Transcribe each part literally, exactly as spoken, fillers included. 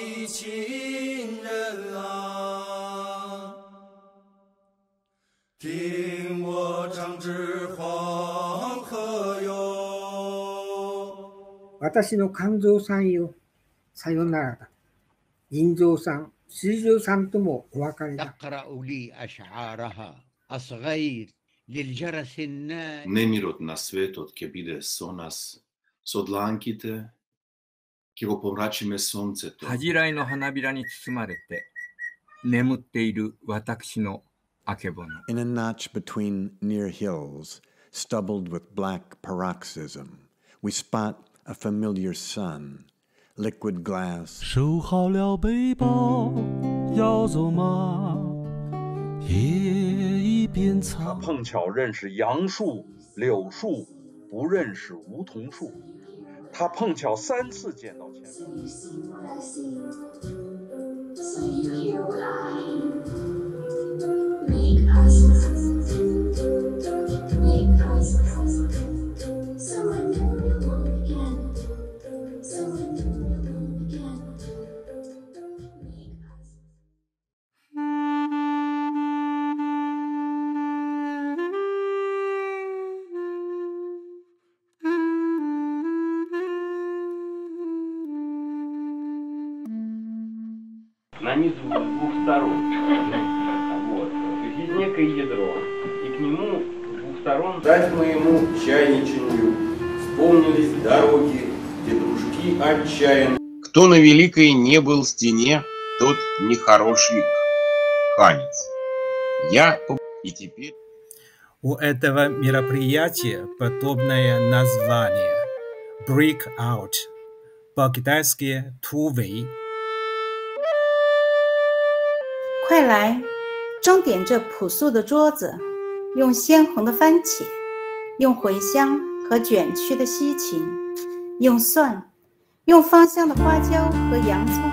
的亲人啊，听我唱支黄河哟。 私の肝臓さんよ、さよならだ。腎臓さん、膵臓さんともお別れだ。 تقرأ لي أشعارها أصغير للجرس النائم. Nemirot na svetot ќе биде со нас, со дланките ќе го помрачиме сонцето. 恥じらいの花びらに包まれて眠っている私のあけぼの。 In a notch between near hills, stubbled with black paroxysm, we spot a familiar sun, liquid glass. 收好了背包，要走吗？夜已变他苍。 碰巧认识杨树、柳树，不认识梧桐树。他碰巧三次见到前辈。 Нанизывают с двух сторон. Вот. То есть есть некое ядро, и к нему с двух сторон. Дать моему чайничанию вспомнились дороги, где дружки отчаянны. Кто на великой не был стене, тот нехороший ханец. Я и теперь... У этого мероприятия подобное название Breakout, по-китайски突围。 快来，装点这朴素的桌子，用鲜红的番茄，用茴香和卷曲的西芹，用蒜，用芳香的花椒和洋葱。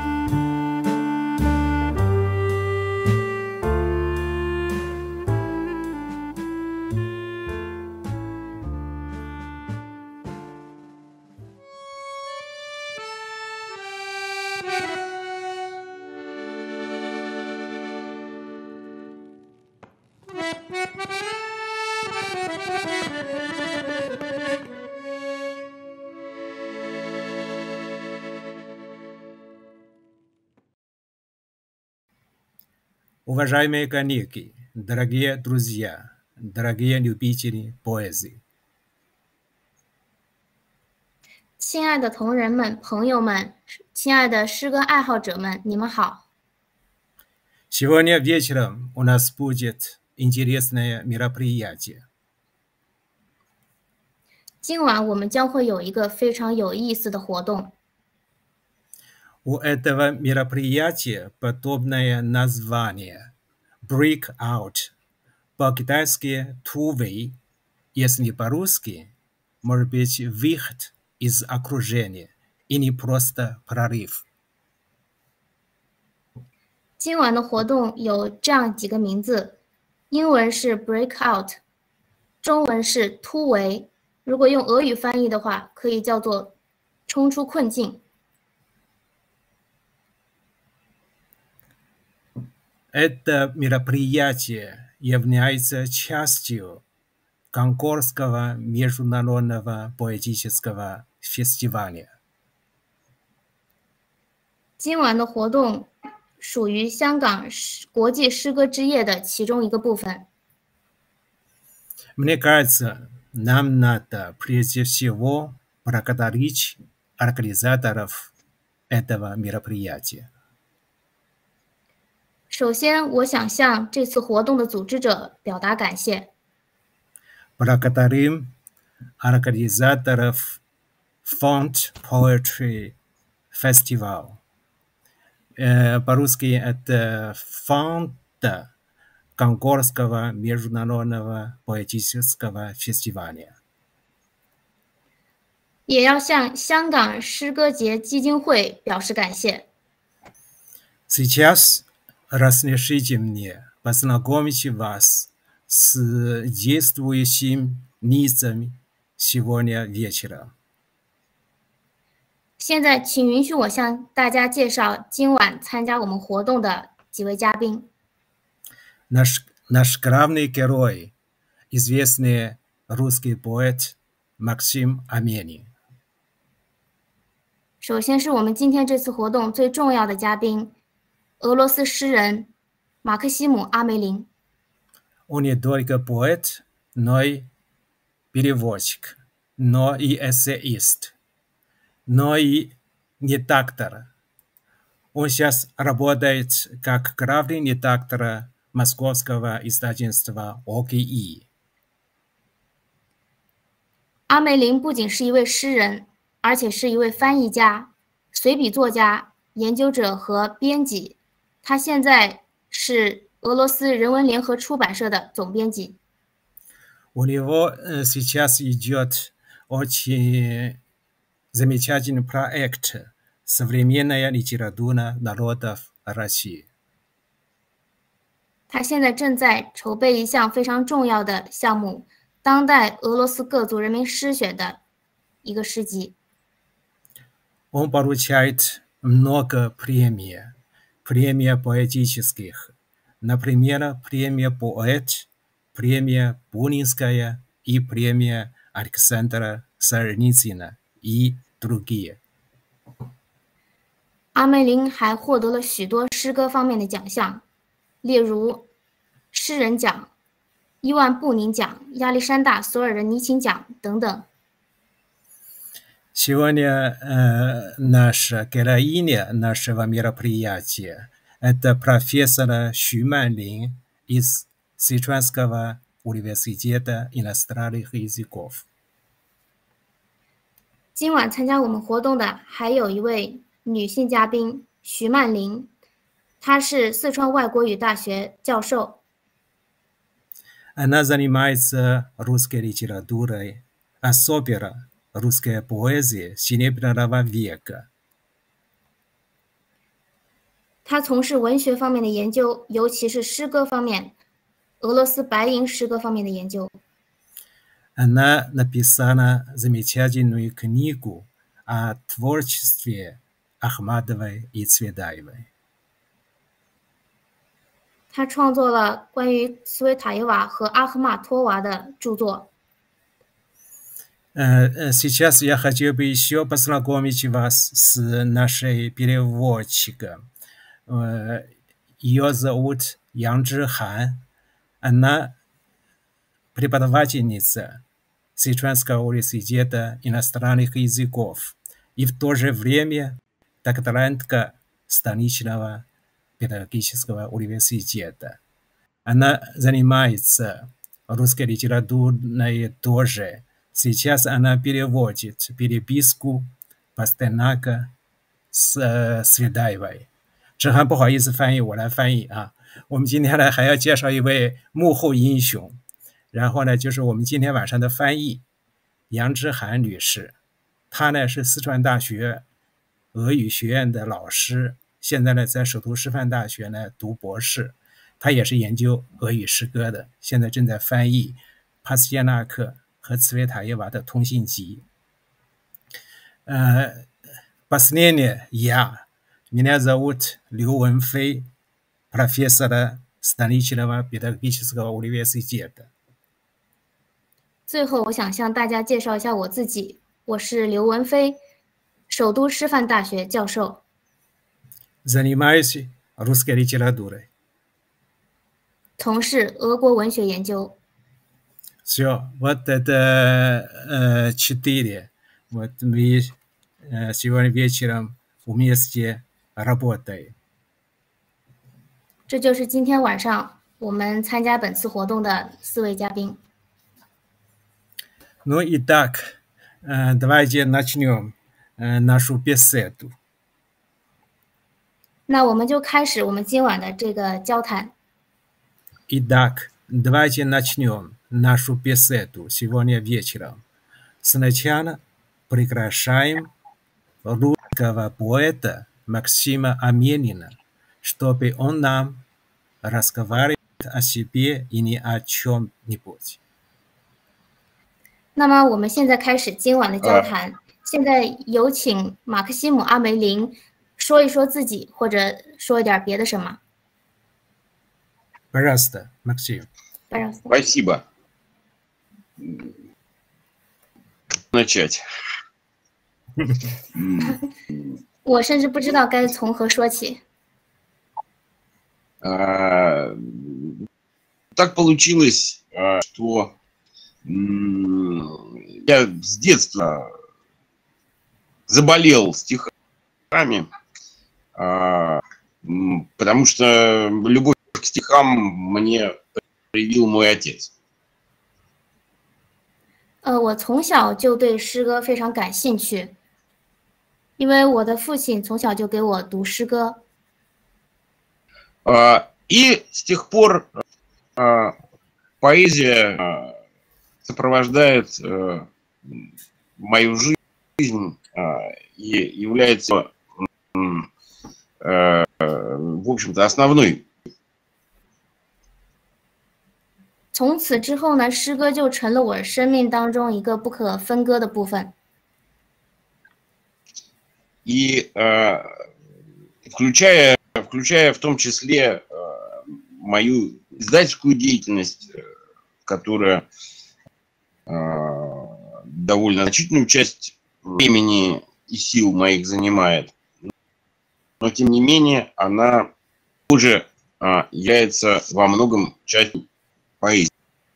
Уважаемые коллеги, дорогие друзья, дорогие любители поэзии. 亲爱的同仁们、朋友们，亲爱的诗歌爱好者们，你们好。 Сегодня вечером у нас будет интересное мероприятие. 今晚我们将会有一个非常有意思的活动。 У этого мероприятия подобное название Breakout, по-китайски突围, если по-русски, может быть, выход из окружения и не просто прорыв. 今晚的活动有这样几个名字，英文是 breakout， 中文是突围，如果用俄语翻译的话，可以叫做冲出困境。 Это мероприятие является частью Конкордского международного поэтического фестиваля. 今晚的活动属于香港国际诗歌之夜的其中一个部分。 Мне кажется, нам надо прежде всего благодарить организаторов этого мероприятия. 首先，我想向这次活动的组织者表达感谢。 Благодарим организаторов Font Poetry Festival. По-русски это фонда Конкордского международного поэтического фестиваля. 也要向香港诗歌节基金会表示感谢。 Сейчас разрешите мне познакомить вас с действующими лицами сегодня вечером. 现在，请允许我向大家介绍今晚参加我们活动的几位嘉宾。 Наш наш главный герой, известный русский поэт Максим Аменин。 首先是我们今天这次活动最重要的嘉宾，俄罗斯诗人马克西姆·阿梅林。 Он не только поэт, но и переводчик, но и эссеист, но и редактор. Он сейчас работает как главный редактор московского издательства О К И。 阿梅林不仅是一位诗人，而且是一位翻译家、随笔作家、研究者和编辑。他现在是俄罗斯人文联合出版社的总编辑。 У него сейчас идет очень замечательный проект «Современная литература народов России». 他现在正在筹备一项非常重要的项目——当代俄罗斯各族人民诗选的一个诗集。 Он получает много премий, премия поэтических, например, премия «Поэт», премия «Бунинская» и премия Александра Солженицына и другие。 阿梅林还获得了许多诗歌方面的奖项，例如诗人奖、伊万布宁奖、亚历山大·索尔仁尼琴奖等等。 Сегодня э, наша героиня нашего мероприятия – это профессор Xu Манлин из Сычуанского университета иностранных языков。 今晚参加我们活动的还有一位女性嘉宾徐曼玲，她是四川外国语大学教授。 Она занимается русской литературой, особенно русская поэзия Серебряного века。 他从事文学方面的研究，尤其是诗歌方面，俄罗斯白银诗歌方面的研究。 Она написала замечательную книгу о творчестве Ахматовой и Цветаевой。 他创作了关于斯维塔耶娃和阿赫玛托娃的著作。 Сейчас я хотел бы еще познакомить вас с нашей переводчиком. Ее зовут Ян Чжихан. Она преподавательница Сычуанского университета иностранных языков и в то же время докторантка столичного педагогического университета. Она занимается русской литературой тоже. Сейчас она переводит переписку Пастернака с Цветаевой。志涵，不好意思翻译，我来翻译啊。我们今天呢还要介绍一位幕后英雄，然后呢就是我们今天晚上的翻译杨之涵女士。她呢是四川大学俄语学院的老师，现在呢在首都师范大学呢读博士。她也是研究俄语诗歌的，现在正在翻译帕斯捷纳克和茨维塔耶娃的通信集。呃 Последнее я. Меня зовут Лю Вэнфэй, профессора столичного педагогического университета。 最后，我想向大家介绍一下我自己，我是刘文飞，首都师范大学教授。 Занимаюсь русской литературой。 从事俄国文学研究。 Все, вот это э, четыре. Вот мы э, сегодня вечером вместе работаем. 这就是今天晚上我们参加本次活动的四位嘉宾。 Ну и так, э, давайте начнем э, нашу беседу. 那我们就开始我们今晚的这个交谈。 Итак, давайте начнем нашу беседу сегодня вечером. Сначала приглашаем русского поэта Максима Аменина, чтобы он нам разговаривал о себе и не о чем-нибудь. 那么我们现在开始今晚的交谈， 现在有请马克西姆·阿梅林说一说自己，或者说一点别的什么。 Пожалуйста, Максим. Спасибо. Начать. 我甚至不知道该从何说起。 Так получилось, что я с детства заболел стихами, потому что любовь к стихам мне привил мой отец. 呃，我从小就对诗歌非常感兴趣，因为我的父亲从小就给我读诗歌。 И с тех пор поэзия сопровождает мою жизнь и является, в общем-то, основной. 从此之后呢，诗歌就成了我生命当中一个不可分割的部分。 И включая, включая в том числе мою издательскую деятельность, которая довольно значительную часть времени и сил моих занимает, но тем не менее она тоже является во многом частью поэзии.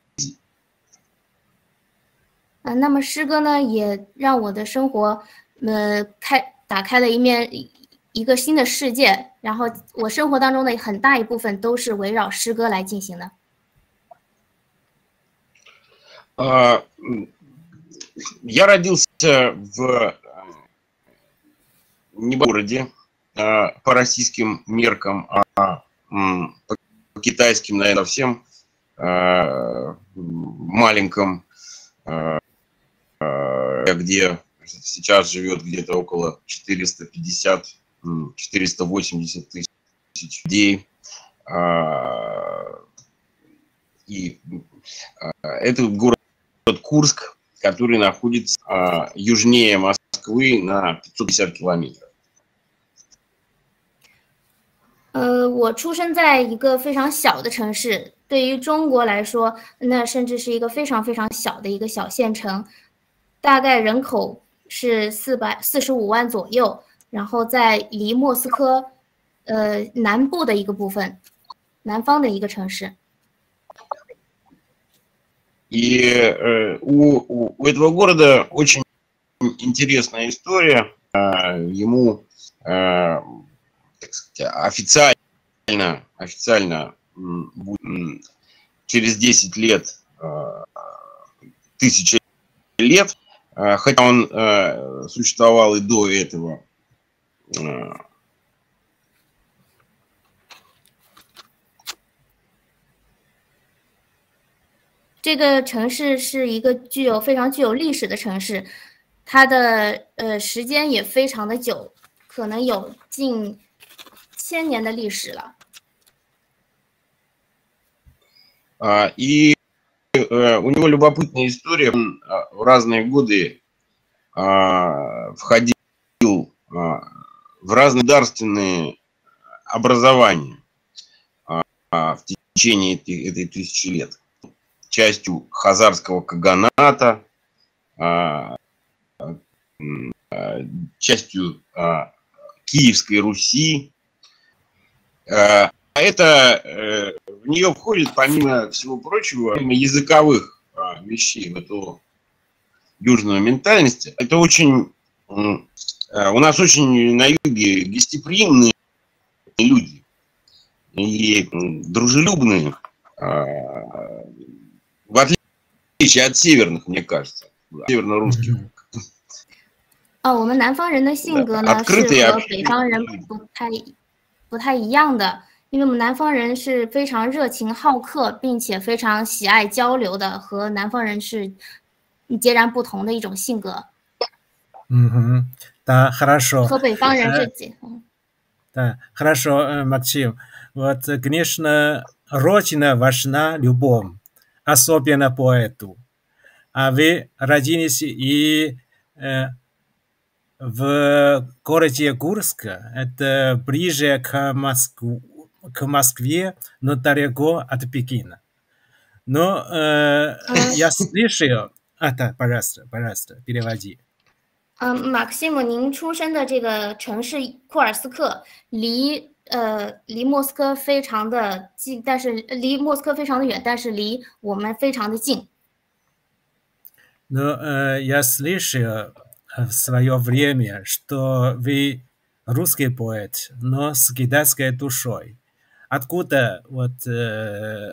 啊，那么诗歌呢，也让我的生活，呃，开打开了一面一个新的世界。然后我生活当中的很大一部分都是围绕诗歌来进行的。 Я родился в небольшом городе по российским меркам, а по китайским, наверное, совсем маленьком, где сейчас живет где-то около четыреста пятьдесят — четыреста восемьдесят тысяч людей. И это город Курск, который находится южнее Москвы на пятьсот пятьдесят километров. 呃，我出生在一个非常小的城市，对于中国来说，那甚至是一个非常非常小的一个小县城，大概人口是四百四十五万左右，然后在离莫斯科，呃，南部的一个部分，南方的一个城市。 И э, у, у, у этого города очень интересная история. Э, ему э, так сказать, официально, официально будет через десять лет э, тысяча лет, э, хотя он э, существовал и до этого. Э, 这个城市是一个具有非常具有历史的城市，它的呃时间也非常的久，可能有近千年的历史了。 Uh, и uh, у него любопытная история. Он uh, в разные годы uh, входил uh, в разные государственные образования uh, в течение этой, этой тысячи лет. Частью хазарского каганата, частью Киевской Руси. Это в нее входит, помимо всего прочего, помимо языковых вещей в эту южную ментальность. Это очень у нас очень на юге гостеприимные люди и дружелюбные. В отличие от северных, мне кажется, северно-русских. 哦，我们南方人的性格呢是和北方人不太不太一样的，因为我们南方人是非常热情好客，并且非常喜爱交流的，和南方人是截然不同的一种性格。 嗯哼，да, хорошо. 和北方人是。 Да, хорошо, Максим. Вот, конечно, родина важна любому. Особенно поэту. А вы родились и э, в городе Курск, это ближе к, Москву, к Москве, но далеко от Пекина. Но э, я слышал... А, да, пожалуйста, пожалуйста, переводи. 嗯，马克西姆，您出生的这个城市库尔斯克离呃离莫斯科非常的近，但是离莫斯科非常的远，但是离我们非常的近。 Но э, я слышал в свое время, что вы русский поэт, но с китайской душой. Откуда вот э,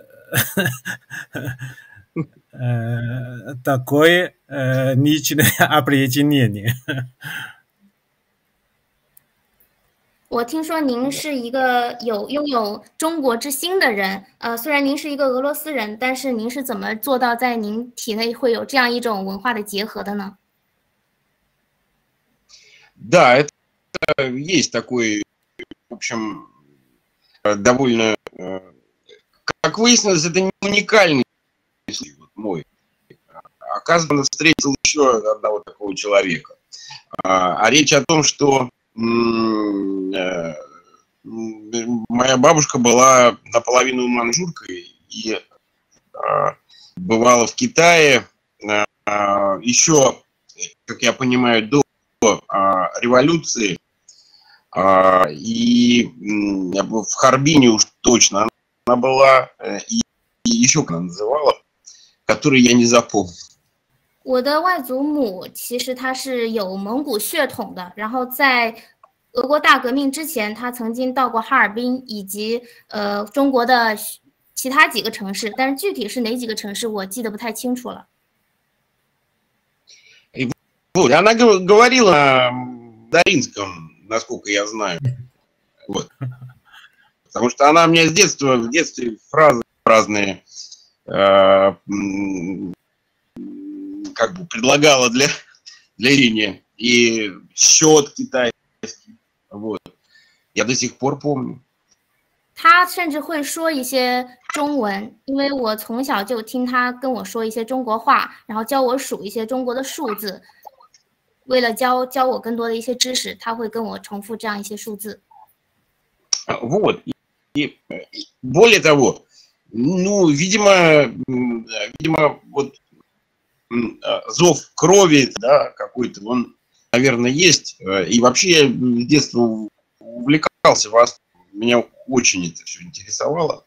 э, такое э, личное определение? 我听说您是一个有拥有中国之心的人，呃，虽然您是一个俄罗斯人，但是您是怎么做到在您体内会有这样一种文化的结合的呢？ Да, это есть такой, в общем, довольно, как выяснилось, это не уникальный случай вот мой. Оказывается, встретил еще одного такого человека. А речь о том, что моя бабушка была наполовину маньчжуркой и бывала в Китае еще, как я понимаю, до революции, и в Харбине уж точно она была, и еще как она называла, который я не запомнил. 我的外祖母其实她是有蒙古血统的，然后在俄国大革命之前，她曾经到过哈尔滨以及呃中国的其他几个城市，但是具体是哪几个城市我记得不太清楚了。 Вот, она говорила на даринском, насколько я знаю. Вот. Потому что она мне с детства, в детстве фразы разные э, как бы предлагала для, для зрения. И счет китайский. Вот. Я до сих пор помню. 他甚至会说一些中文，因为我从小就听他跟我说一些中国话，然后教我数一些中国的数字。 为了教教我更多的一些知识，他会跟我重复这样一些数字。 Вот. И более того, ну, видимо, видимо, вот зов крови, да, какой-то, он, наверное, есть. И вообще я с детства увлекался вас. Меня очень это все интересовало.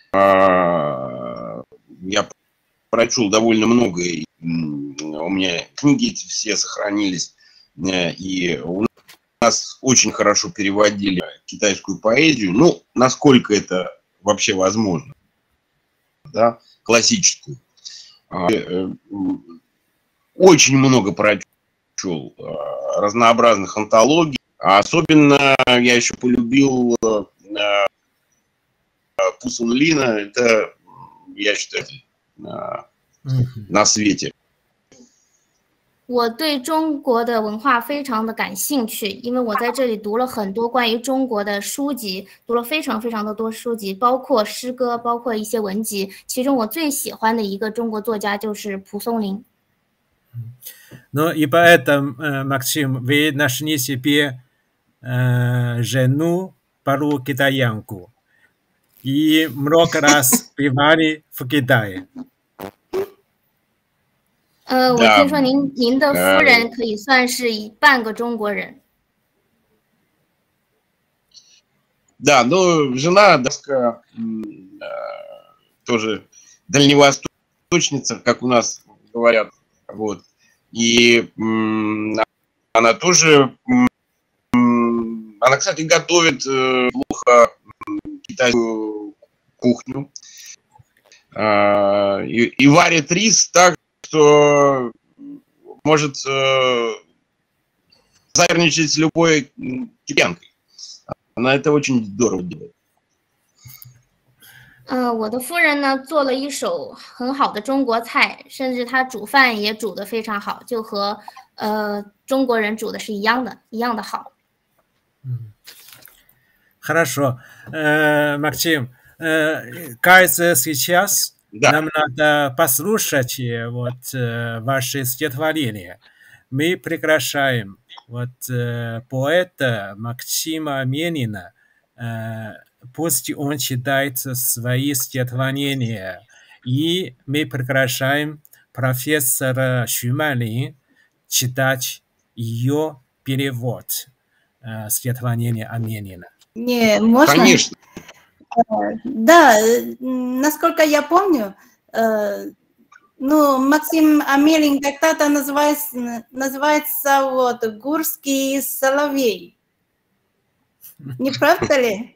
Я прочел довольно много. У меня книги эти все сохранились, и у нас очень хорошо переводили китайскую поэзию, ну, насколько это вообще возможно, да, классическую. Очень много прочел разнообразных антологий, а особенно я еще полюбил Пусун Лина, это, я считаю, на свете. 我对中国的文化非常的感兴趣，因为我在这里读了很多关于中国的书籍，读了非常非常的多书籍，包括诗歌，包括一些文集。其中我最喜欢的一个中国作家就是蒲松龄。 Ну и поэтому, Максим, вы нашли себе жену, пару китаянку, и много раз бывали в Китае. 呃，我听说您您的夫人可以算是一半个中国人。 Да, ну жена, да, тоже дальневосточница, как у нас говорят, вот. И она тоже, она, кстати, готовит плохо китайскую кухню и, и варит рис так, что может э, соперничать с любой китаянкой. Она это очень здорово делает. 呃，我的夫人呢做了一手很好的中国菜，甚至她煮饭也煮得非常好，就和呃中国人煮的是一样的，一样的好。 Хорошо, Максим, кажется, сейчас нам надо послушать вот ваше стихотворение. мы прекращаем. Вот э, поэта Максима Менина, э, пусть он читает свои стихотворения, и мы прекращаем профессора Шумалин читать ее перевод э, стихотворения Менина. Не, можно? Конечно. Да, насколько я помню, э, ну, Максим Амелин когда-то называется, называется вот «Гурский соловей». Не правда ли?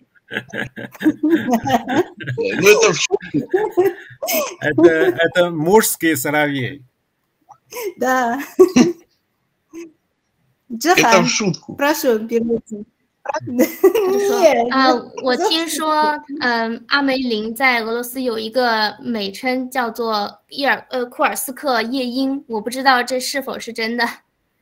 Это, это мужский соловей. Да. Это в шутку. Прошу, перейти. 啊，我听说，嗯，阿梅林在俄罗斯有一个美称叫做伊尔呃库尔斯克夜莺，我不知道这是否是真的。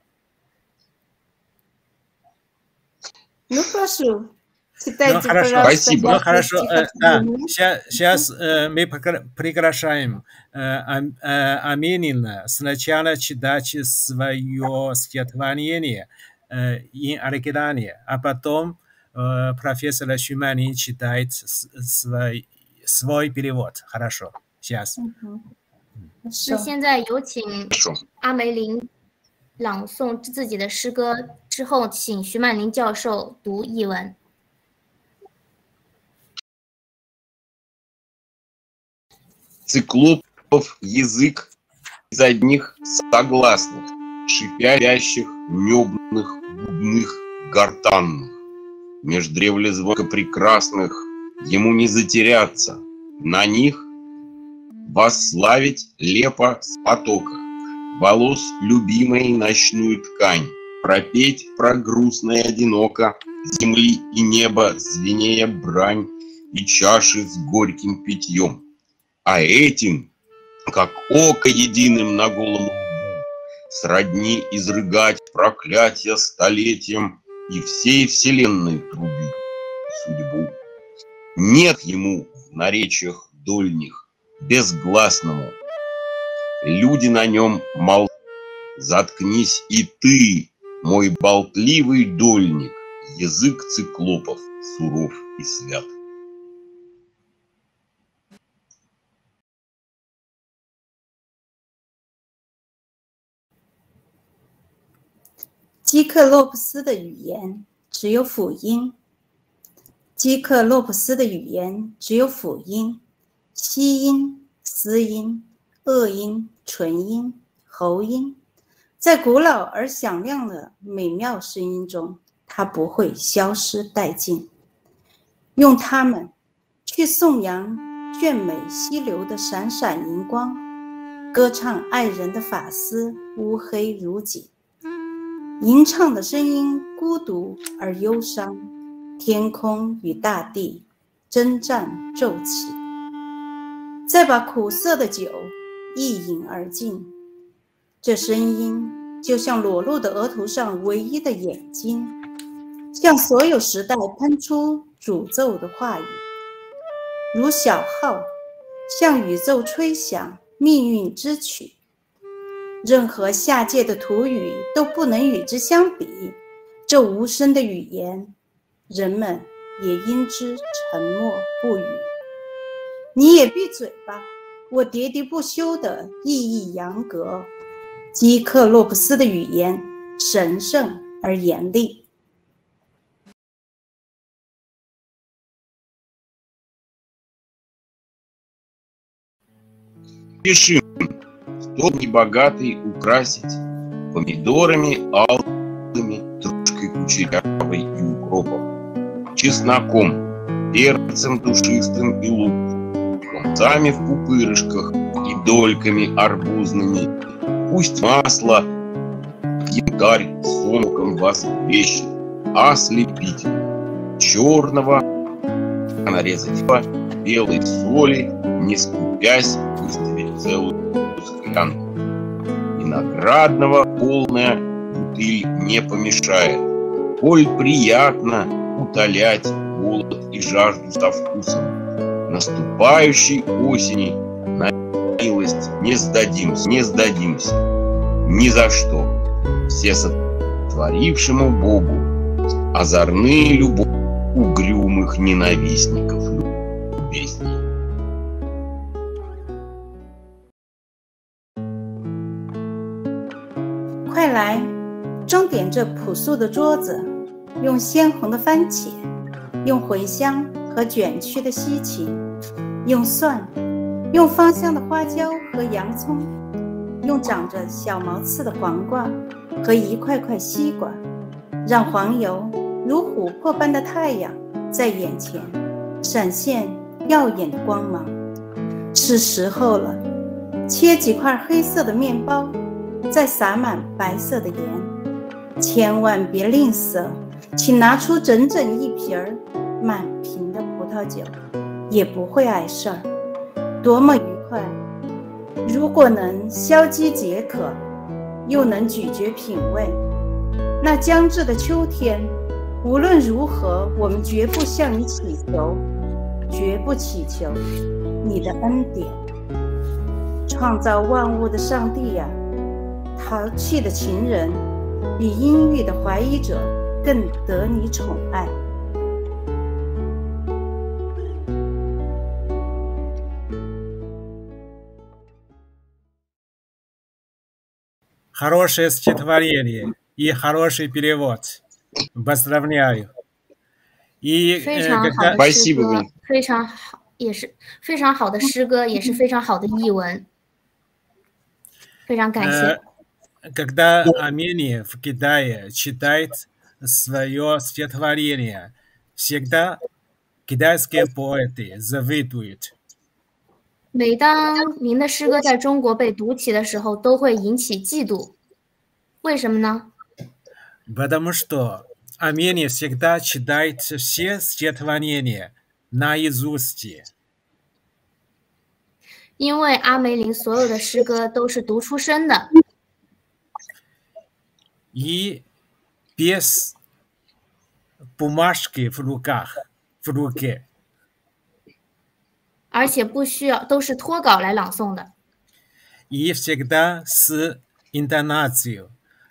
Ну прошу, читайте, пожалуйста. Ну хорошо, да, сейчас мы прекращаем Аменина сначала читать свое стихотворение in оригинале, а потом э, профессор Шумалин читает свой, свой перевод. Хорошо, сейчас. 那现在有请阿梅林朗诵自己的诗歌，之后请徐曼林教授读译文。 Циклопов язык из одних согласных, шипящих, небных, губных, гортанных. Меж древле звука прекрасных ему не затеряться, на них восславить лепо с потока, волос любимой ночную ткань, пропеть про грустно и одиноко, земли и неба звенея брань и чаши с горьким питьем. А этим, как око единым на голом лбу, сродни изрыгать проклятия столетиям и всей вселенной трубить судьбу. Нет ему в наречиях дольних безгласному. Люди на нем молчат. Заткнись и ты, мой болтливый дольник, язык циклопов суров и свят. 基克洛普斯的语言只有辅音，基克洛普斯的语言只有辅音、息音、思音、恶音、唇音、喉音，在古老而响亮的美妙声音中，它不会消失殆尽。用它们去颂扬眷美溪流的闪闪银光，歌唱爱人的发丝乌黑如锦。吟唱的声音孤独而忧伤，天空与大地征战骤起。再把苦涩的酒一饮而尽，这声音就像裸露的额头上唯一的眼睛，向所有时代喷出诅咒的话语，如小号向宇宙吹响命运之曲。任何下界的土语都不能与之相比，这无声的语言，人们也因之沉默不语。你也闭嘴吧，我喋喋不休的意义扬格。基克洛普斯的语言神圣而严厉。 Пиши, стол небогатый украсить помидорами алыми, стружкой кучерявой и укропом, чесноком, перцем душистым и луком, концами в пупырышках и дольками арбузными. Пусть масло, янтарь сомком вас вещи, ослепительно, черного нарезать по белой соли, не скупясь, выставить целую склянку. Виноградного полная бутыль не помешает, коль приятно утолять голод и жажду со вкусом. Наступающей осени на милость не сдадимся, не сдадимся ни за что. всесотворившему Богу, озорные любовь угрюмых ненавистников любезней. 快来，装点这朴素的桌子，用鲜红的番茄，用茴香和卷曲的西芹，用蒜，用芳香的花椒和洋葱，用长着小毛刺的黄瓜和一块块西瓜，让黄油如琥珀般的太阳在眼前闪现耀眼的光芒。是时候了，切几块黑色的面包，再撒满白色的盐，千万别吝啬，请拿出整整一瓶儿满瓶的葡萄酒，也不会碍事儿。多么愉快！如果能消饥解渴，又能咀嚼品味，那将至的秋天，无论如何，我们绝不向你祈求，绝不祈求你的恩典。创造万物的上帝呀、啊，淘气的情人比阴郁的怀疑者更得你宠爱。 Хорошее стихотворение и хороший перевод. Поздравляю. И 非常好的诗歌，非常好，也是非常好的诗歌，也是非常好的译文。非常感谢。 Когда Армения в Китае читает свое стихотворение, всегда китайские поэты завидуют. 每当您的诗歌在中国被读起的时候，都会引起嫉妒。为什么呢？ Потому что Армения всегда читает все стихотворения наизусть. 因为阿梅林所有的诗歌都是读出声的。 И без бумажки в руках, в руке. 而且不需要，都是脱稿来朗诵的。 И всегда с интонацией,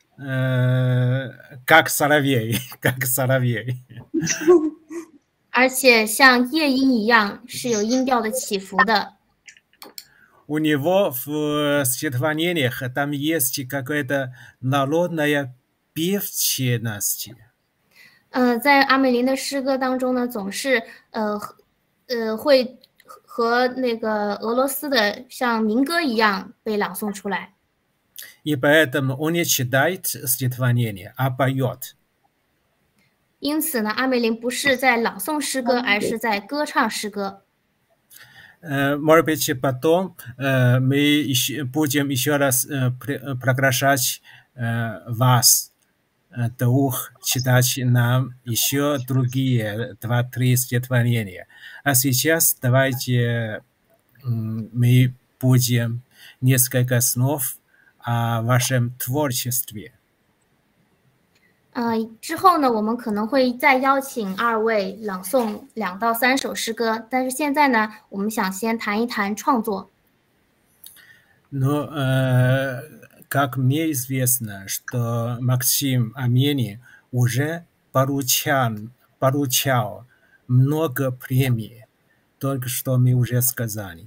как соловей, как соловей. 而且像夜莺一样是有音调的起伏的。 У него в стихотворениях там есть какая-то народная певченость. 呃，在阿梅林的诗歌当中呢，总是呃呃会。和那个俄罗斯的像民歌一样被朗诵出来。 И поэтому он не читает стихотворение, а поет. 因此呢，阿梅林不是在朗诵诗歌，而是在歌唱诗歌。 Может быть, потом мы будем еще раз приглашать вас, двух, читать нам еще другие два-три стихотворения. А сейчас давайте мы будем несколько слов о вашем творчестве. 呃，之后呢，我们可能会再邀请二位朗诵两到三首诗歌，但是现在呢，我们想先谈一谈创作。 Но, э, как мне известно, что Максим Армений уже получал, получал много премий, только что мы уже сказали.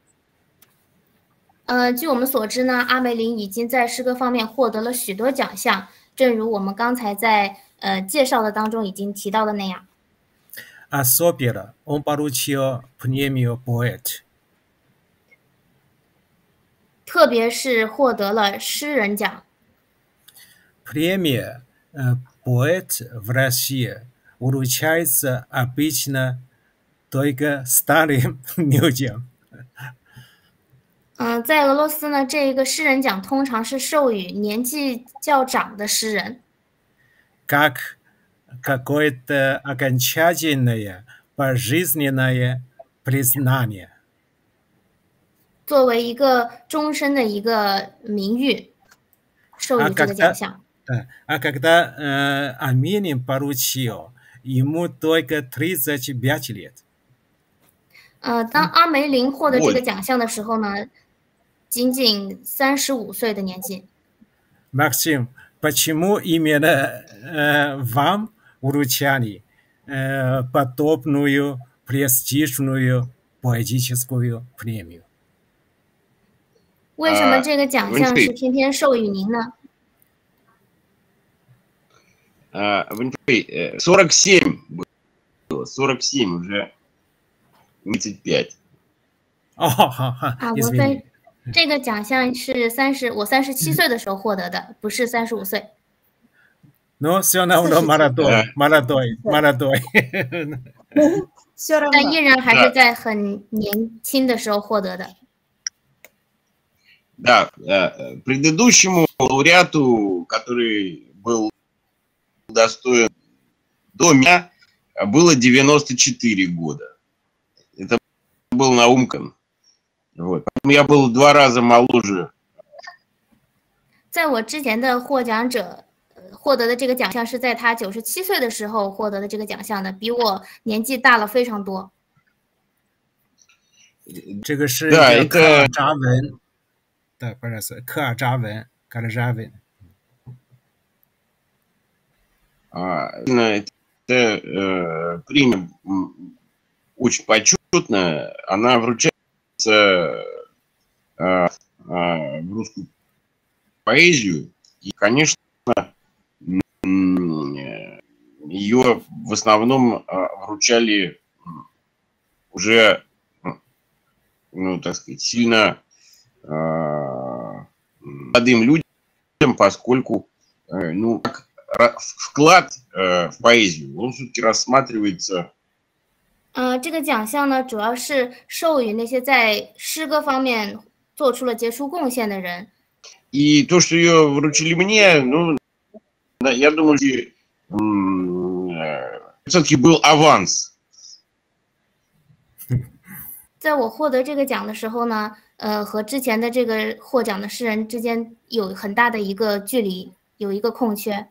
呃，据我们所知呢，阿梅林已经在诗歌方面获得了许多奖项，正如我们刚才在呃介绍的当中已经提到的那样。 Особенно он получил премию поэт. 特别是获得了诗人奖。 Премия поэт в России вручается обычно только старым людям. 嗯，在俄罗斯呢，这个诗人奖通常是授予年纪较长的诗人。 Как какое-то окончательное пожизненное признание. 作为一个终身的一个名誉，授予这个奖项。 А когда э, Армений получил, ему только тридцать пять лет. 呃，当阿梅林获得这个奖项的时候呢，仅仅三十五岁的年纪。 Максим почему именно э, вам вручали э, подобную престижную поэтическую премию? 为什么这个奖项是偏偏授予您呢？ сорок семь было, сорок семь уже тридцать пять. 哦，好好， 啊，我在这个奖项是三十，我三十七岁的时候获得的，不是三十五岁。 No, все равно молодой, молодой, молодой. 但依然还是在很年轻的时候获得的。 Да, предыдущему лауреату, который был достоин до меня, было девяносто четыре года. Это был Наумкан. Вот. Я был в два раза моложе. 在我之前的获奖者获得的这个奖项是在他九十七岁的时候获得的这个奖项的，比我年纪大了非常多。 这个是一个科尔扎文。 Да, пожалуйста, 科尔扎文，科尔扎文。 Это э, премия очень почетная, она вручается э, э, в русскую поэзию, и, конечно, ее в основном вручали уже, ну, так сказать, сильно молодым людям, поскольку, ну, как вклад в поэзию, он все-таки рассматривается. 呃，这个奖项呢，主要是授予那些在诗歌方面做出了杰出贡献的人。 И то, что ее вручили мне, ну, я думаю, все-таки был аванс. 在我获得这个奖的时候呢，呃，和之前的这个获奖的诗人之间有很大的一个距离，有一个空缺。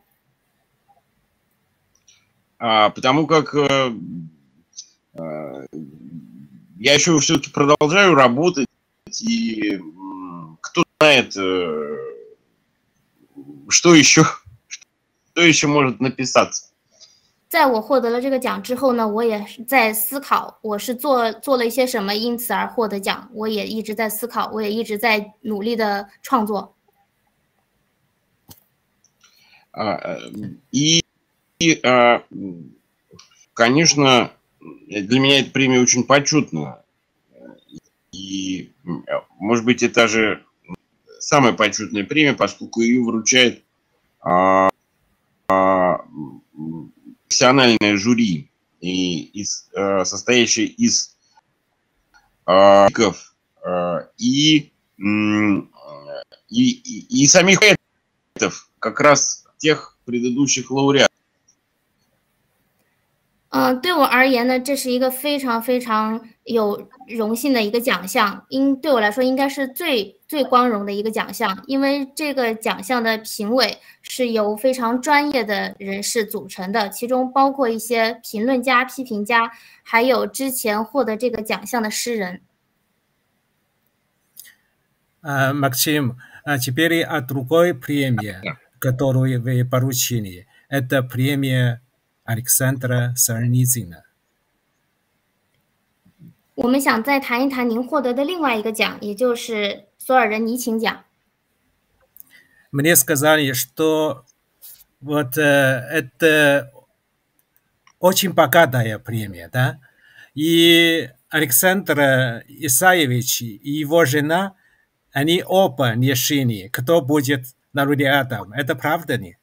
А, потому как э, э, я еще все-таки продолжаю работать, и э, кто знает, э, что еще, что еще может написаться. 在我获得了这个奖之后呢，我也在思考，我是做做了一些什么，因此而获得奖。我也一直在思考，我也一直在努力的创作。 А, и И, конечно, для меня эта премия очень почетная. И, может быть, это же самая почетная премия, поскольку ее вручает а, а, профессиональное жюри, и, из, а, состоящее из а, а, и, и, и, и самих поэтов, как раз тех предыдущих лауреатов. 嗯、呃，对我而言呢，这是一个非常非常有荣幸的一个奖项，应对我来说应该是最最光荣的一个奖项，因为这个奖项的评委是由非常专业的人士组成的，其中包括一些评论家、批评家，还有之前获得这个奖项的诗人。 А, Максим, а теперь о другой премии, которую вы поручили. Это премия Александра Солженицына. 我们想再谈一谈您获得的另外一个奖，也就是索尔仁尼琴奖。 Мне сказали, что вот это очень богатая премия, да? И Александр Исаевич и его жена, они оба решили, кто будет лауреатом. Это правда ли?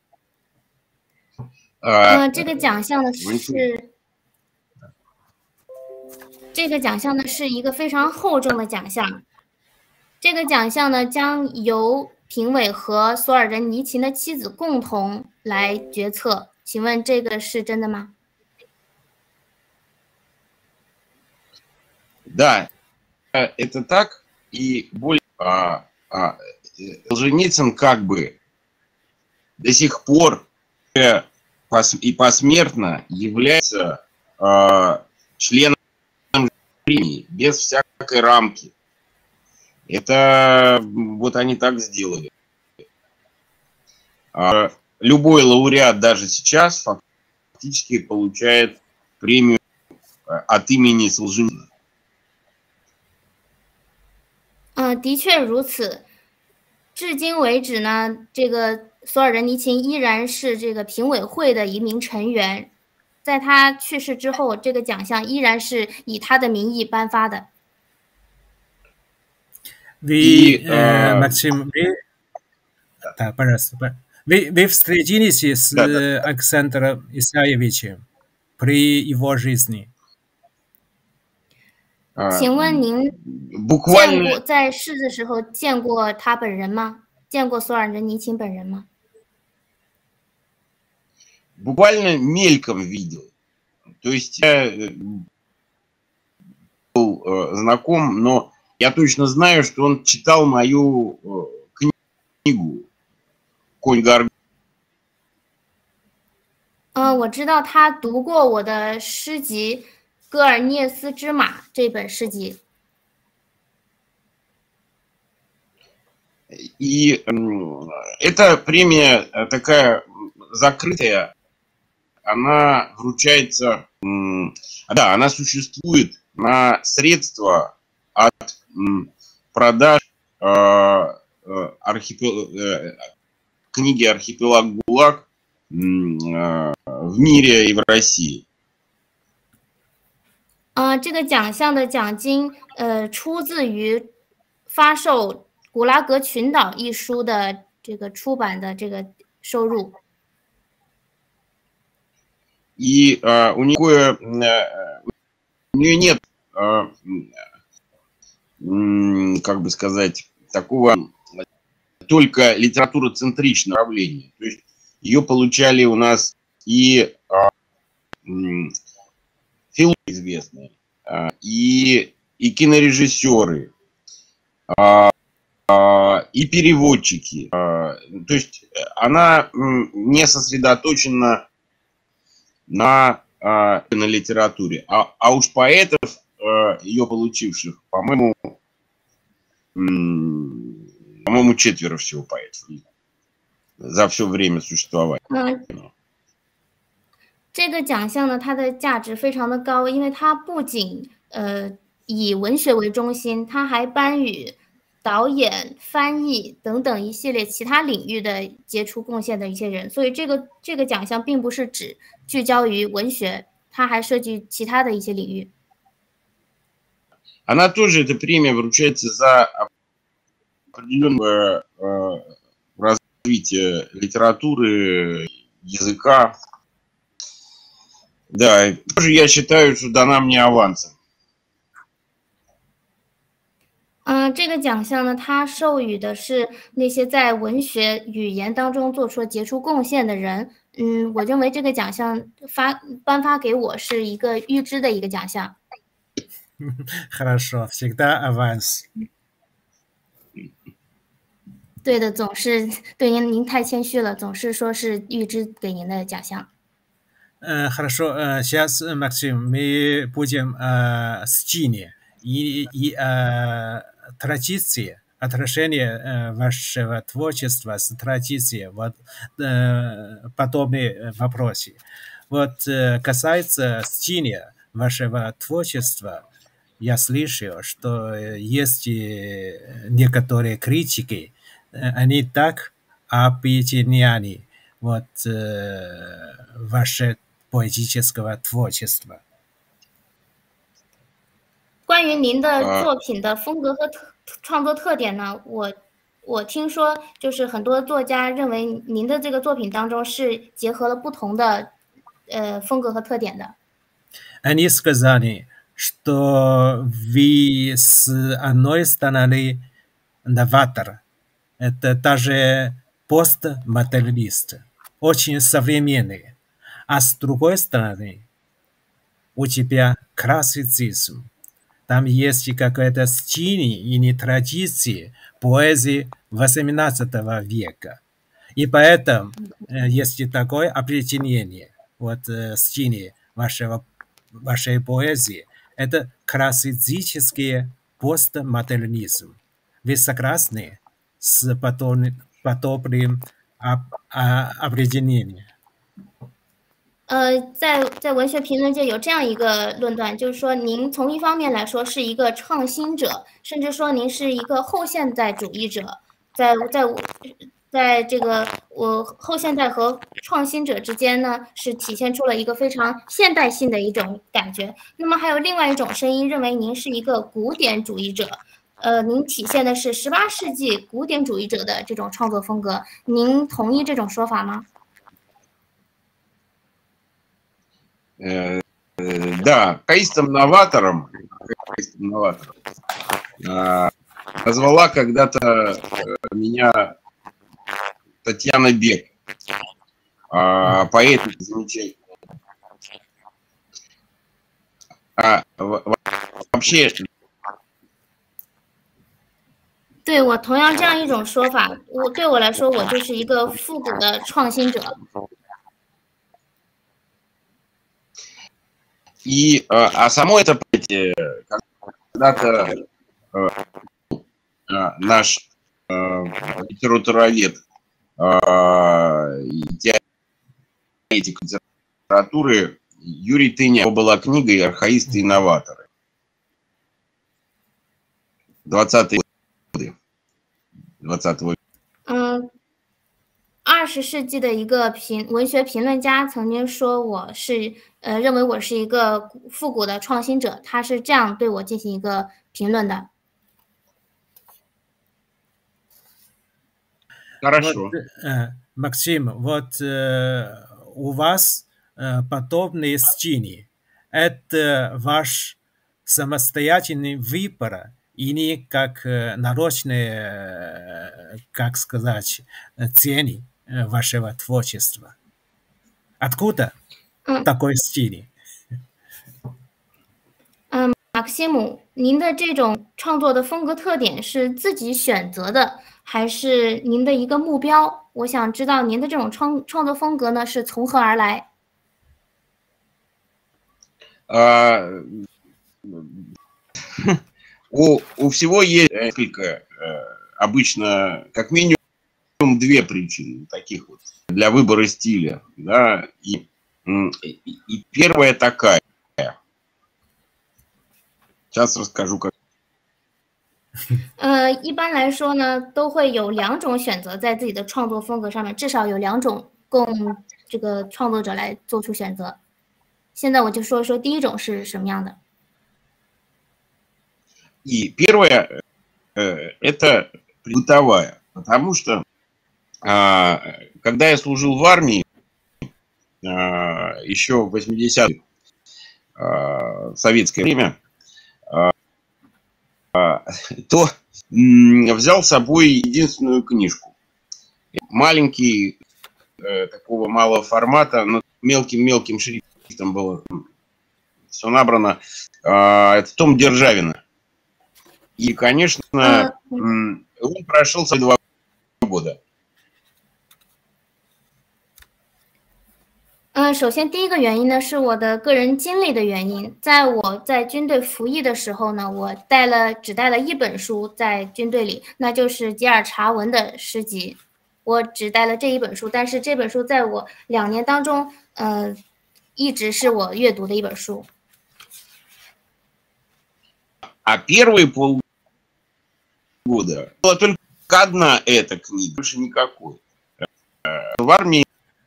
呃，这个奖项呢是，这个奖项呢是一个非常厚重的奖项。这个奖项呢将由评委和索尔仁尼琴的妻子共同来决策。请问这个是真的吗？ Да, это так. И более а, а, Солженицын как бы до сих пор и посмертно является э, членом премии, без всякой рамки. Это вот они так сделали. А, любой лауреат даже сейчас фактически получает премию от имени Солженицына. 呃，的确如此。至今为止呢，这个索尔仁尼琴依然是这个评委会的一名成员。在他去世之后，这个奖项依然是以他的名义颁发的。 Вы, э, Максим, вы... Да, пожалуйста. Вы, вы встретились с да, да. Александром Исаевичем при его жизни? 请问您见过在世的时候见过他本人吗？见过索尔仁尼琴本人吗？ Буквально мельком видел. То есть я был э, знаком, но я точно знаю, что он читал мою э, книгу «Конь Гаргон». 呃，我知道他读过我的诗集《戈尔涅斯之马》这本诗集。 И э, эта премия такая закрытая. Она вручается, да, она существует на средства от продаж э, архипел, э, книги «Архипелаг ГУЛАГ» э, в мире и в России. 呃，这个奖项的奖金，呃，出自于发售《古拉格群岛》一书的这个出版的这个收入。 И э, у нее, э, у нее нет, э, э, как бы сказать, такого только литературоцентричного направления. То есть ее получали у нас и э, э, филологи известные, э, и, и кинорежиссеры, э, э, и переводчики. Э, то есть она э, не сосредоточена на, э, на литературе. А, а уж поэтов, э, ее получивших, по-моему, м- по-моему, четверо всего поэтов за все время существования. 嗯，这个奖项呢，它的价值非常的高，因为它不仅呃以文学为中心，它还颁予导演、翻译等等一系列其他领域的杰出贡献的一些人，所以这个这个奖项并不是只聚焦于文学，它还涉及其他的一些领域。 Она тоже, эта премия вручается за определенное э, развитие литературы, языка. Да, тоже я считаю, что дана мне авансом. 嗯、呃，这个奖项呢，它授予的是那些在文学语言当中做出了杰出贡献的人。嗯，我认为这个奖项发颁发给我是一个预知的一个奖项。 Хорошо, всегда аванс. 对的，总是对您，您太谦虚了，总是说是预知给您的奖项。 Хорошо, сейчас, Максим, мы будем с Чини и, и традиции, отношения вашего творчества с традицией, вот подобные вопросы. Вот касается Чини вашего творчества, я слышал, что есть некоторые критики, они так объединяли вот ваше поэтического творчества. 关于您的作品的风格和特创作特点呢，我我听说就是很多作家认为您的这个作品当中是结合了不同的呃风格和特点的。 Они сказали, что вы с одной стороны новатор, это даже постмодернист, очень современный. А с другой стороны, у тебя классицизм. Там есть какая-то стиль или традиции поэзии восемнадцатого века. И поэтому э, есть такое определение вот, э, стиля вашего, вашей поэзии. Это классицистский постмодернизм. Вы согласны с подобным, подобным определение。 呃，在在文学评论界有这样一个论断，就是说，您从一方面来说是一个创新者，甚至说您是一个后现代主义者，在在我。在这个我后现代和创新者之间呢，是体现出了一个非常现代性的一种感觉。那么还有另外一种声音认为您是一个古典主义者，呃，您体现的是十八世纪古典主义者的这种创作风格。您同意这种说法吗？ Э, э, да, хоккеистом новатором, хоккеистом новатором э, назвала когда-то э, меня Татьяна Бек, э, поэт замечательный. А, вообще. 对我同样这样一种说法，我对我来说，我就是一个复古的创新者。 И, а само это понятие, когда-то э, наш э, литературовед, э, теоретик литературы Юрий Тыня, была книга «Архаисты и новаторы». двадцатые годы. двадцатого века. 嗯，二十世纪的一个评文学评论家曾经说我是呃认为我是一个复古的创新者，他是这样对我进行一个评论的。 Хорошо. Максим, вот у вас подобные стили. Это ваш самостоятельный выбор или как нарочные, как сказать, цели вашего творчества? Откуда такой стиль? 嗯，马克西姆，您的这种创作的风格特点是自己选择的，还是您的一个目标？我想知道您的这种创创作风格呢是从何而来？ А, у, у всего есть несколько, обычно как минимум две причины таких вот для выбора стиля, да, и, и, и первая такая. Сейчас расскажу, как. 呃，一般来说呢，都会有两种选择在自己的创作风格上面，至少有两种供这个创作者来做出选择。现在我就说一说第一种是什么样的。 И первое э, это бытовая, потому что э, когда я служил в армии э, еще в восьмидесятых, э, в советское время, э, э, то э, взял с собой единственную книжку. Маленький, э, такого малого формата, но мелким-мелким шрифтом было все набрано. Э, это том Державина. И, конечно, а... он прошел свои два года. 嗯，首先第一个原因呢，是我的个人经历的原因。在我在军队服役的时候呢，我带了只带了一本书在军队里，那就是吉尔察文的诗集。我只带了这一本书，但是这本书在我两年当中，呃，一直是我阅读的一本书。 А первые полгода была только одна эта книга, больше никакой. В армии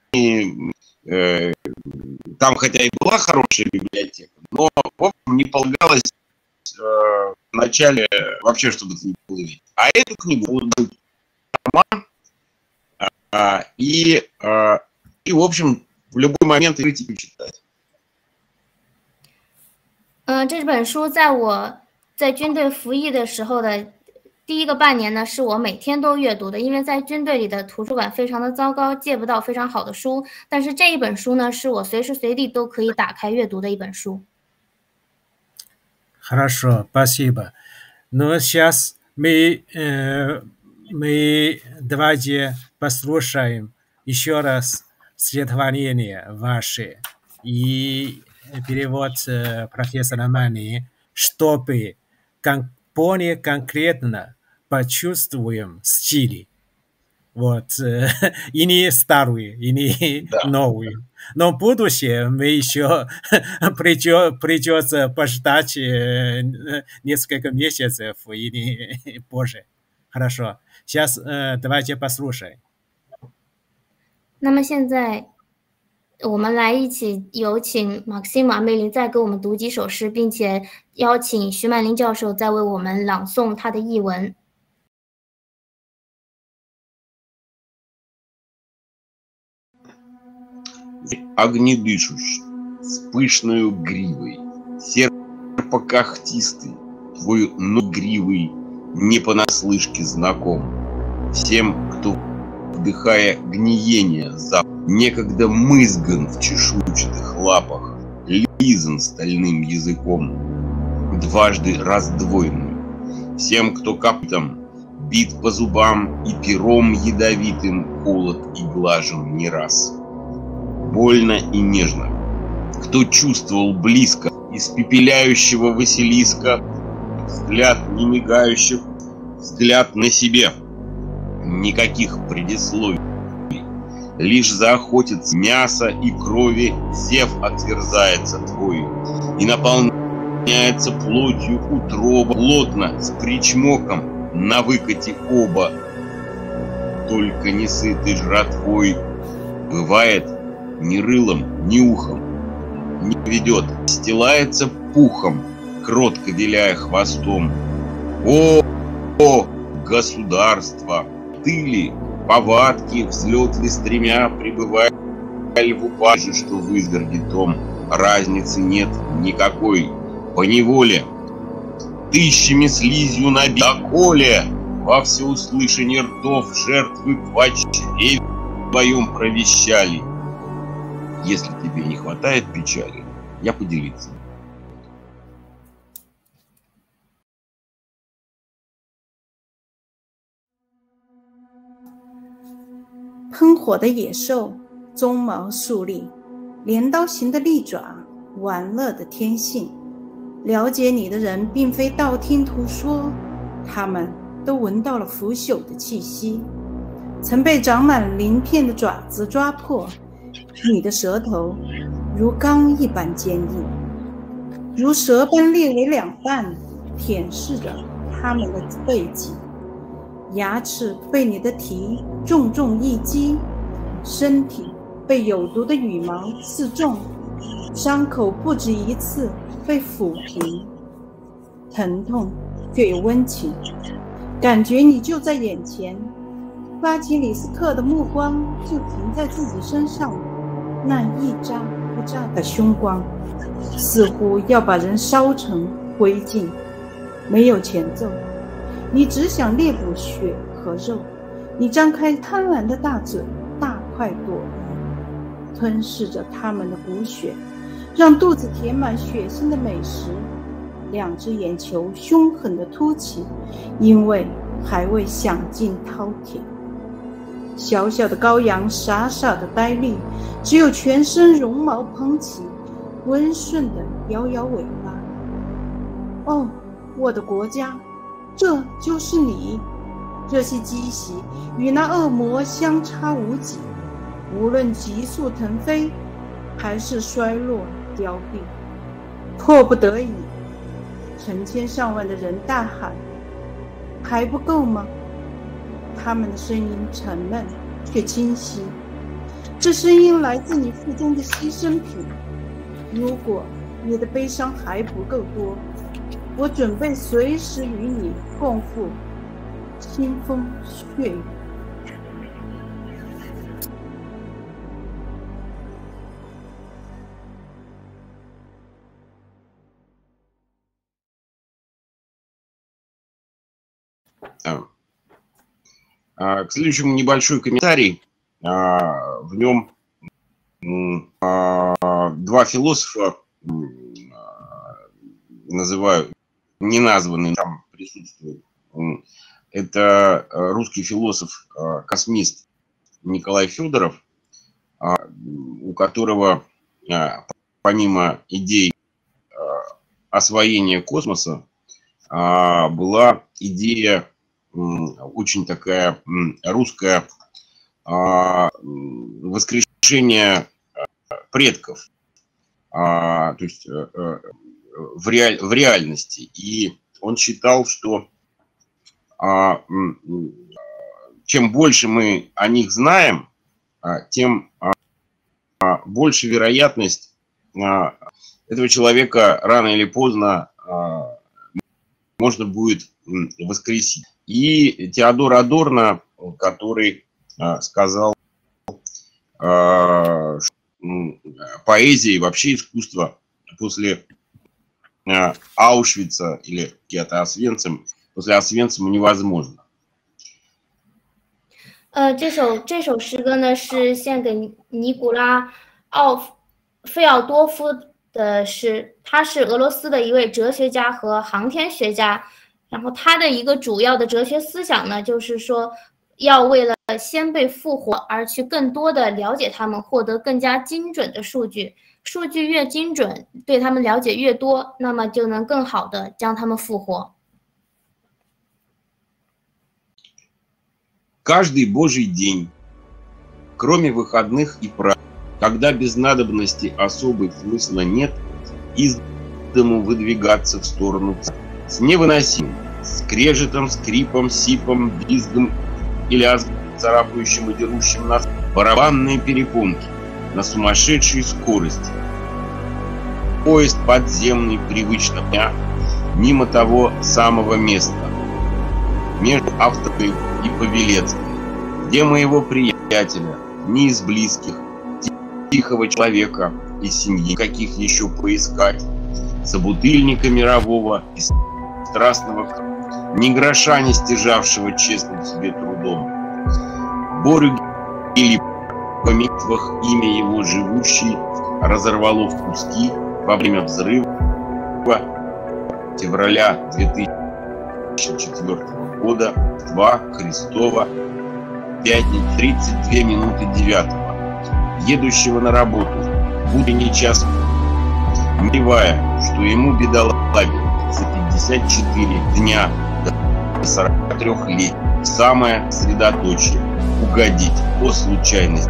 там хотя и была хорошая библиотека, но в общем не полагалось вначале вообще чтобы это не было видеть. А эту книгу был роман, и, и в общем в любой момент идти и читать. 嗯、呃，这本书在我 在军队服役的时候的第一个半年呢，是我每天都阅读的，因为在军队里的图书馆非常的糟糕，借不到非常好的书。但是这一本书呢，是我随时随地都可以打开阅读的一本书。 Хорошо, спасибо. Но сейчас мы э, мы давайте послушаем еще раз стихотворение ваше и перевод э, профессора Мани, чтобы кон более конкретно почувствуем стили. Вот. И не старую, и не Да. новую. Но в будущем мы еще придет, придется пождать несколько месяцев или позже. Хорошо. Сейчас давайте послушаем. 那么现在，我们来一起有请马克西马梅林再给我们读几首诗，并且邀请徐曼玲教授再为我们朗诵他的译文。 Огнедышущий, с пышною гривой, серпокохтистый, твой ногривый не понаслышке знаком. Всем, кто, вдыхая гниение, запах, некогда мызган в чешуйчатых лапах, лизан стальным языком, дважды раздвоенный. Всем, кто копытом бит по зубам и пером ядовитым колот и глажен не раз. Больно и нежно. Кто чувствовал близко испепеляющего Василиска, взгляд не мигающих, взгляд на себе. Никаких предисловий. Лишь заохотится мясо и крови, зев отверзается твой, и наполняется плотью утроба, плотно, с причмоком, на выкате оба. Только не сытый жратвой. Бывает, ни рылом, ни ухом не ведет, стилается пухом, кротко виляя хвостом. О, о, государство! Ты ли, повадки, взлет ли стремя, пребывая в упаже, что в изгороде том, разницы нет никакой. Поневоле тысячами слизью набит, доколе во всеуслышание ртов жертвы по чреве твоем провещали. Если тебе не хватает печали, я поделиться. «喷火的野兽，鬃毛竖立，镰刀形的利爪，玩乐的天性。了解你的人，并非道听途说，他们都闻到了腐朽的气息，曾被长满鳞片的爪子抓破。你的舌头如钢一般坚硬，如蛇般裂为两半，舔舐着他们的背脊。牙齿被你的蹄重重一击，身体被有毒的羽毛刺中，伤口不止一次被抚平，疼痛却有温情，感觉你就在眼前。巴基里斯克的目光就停在自己身上，那一眨不眨的凶光，似乎要把人烧成灰烬。没有前奏，你只想猎捕血和肉，你张开贪婪的大嘴，大快朵颐，吞噬着他们的骨血，让肚子填满血腥的美食。两只眼球凶狠地凸起，因为还未享尽饕餮。小小的羔羊傻傻的呆立，只有全身绒毛蓬起，温顺地摇摇尾巴。哦，我的国家，这就是你！这些积习与那恶魔相差无几，无论急速腾飞，还是衰落凋敝。迫不得已，成千上万的人大喊：“还不够吗？”他们的声音沉闷却清晰，这声音来自你腹中的牺牲品。如果你的悲伤还不够多，我准备随时与你共赴腥风血雨。 А, к следующему небольшой комментарий. А, в нем а, два философа, а, называю, не названные, там присутствуют. Это русский философ-космист Николай Федоров, а, у которого а, помимо идей а, освоения космоса а, была идея очень такая русская а, воскрешения предков, а, то есть а, в, реаль, в реальности. И он считал, что а, чем больше мы о них знаем, а, тем а, больше вероятность а, этого человека рано или поздно а, можно будет воскресить. И Теодор Адорно, который а, сказал, а, поэзия и вообще искусство после а, Аушвица или где-то Освенцим, после Освенцима невозможно. 呃，这首这首诗歌呢是献给尼古拉奥费奥多夫的诗，他是俄罗斯的一位哲学家和航天学家。然后他的一个主要的哲学思想呢，就是说要为了先辈复活而去更多的了解他们，获得更加精准的数据。数据越精准，对他们了解越多，那么就能更好的将他们复活。 Каждый божий день, кроме выходных и праздников, когда без надобности особой смысла нет, из дому выдвигаться в сторону с невыносимым скрежетом, скрипом, сипом, визгом или царапающим и дерущим нас барабанные перепонки на сумасшедшей скорости. Поезд подземный привычно дня мимо того самого места, между Автовой и Павелецкой, где моего приятеля, не из близких, тихого человека из семьи, каких еще поискать, собутыльника мирового и страстного, ни гроша не стяжавшего честным себе трудом. Борю или по мертвых имя его живущий разорвало в куски во время взрыва февраля две тысячи четвёртого года, два Христова, пятница, тридцать две минуты девятого, едущего на работу в утренний час, мревая, что ему бедолаге за пятьдесят четыре дня до сорока трёх лет самое средоточие угодить по случайности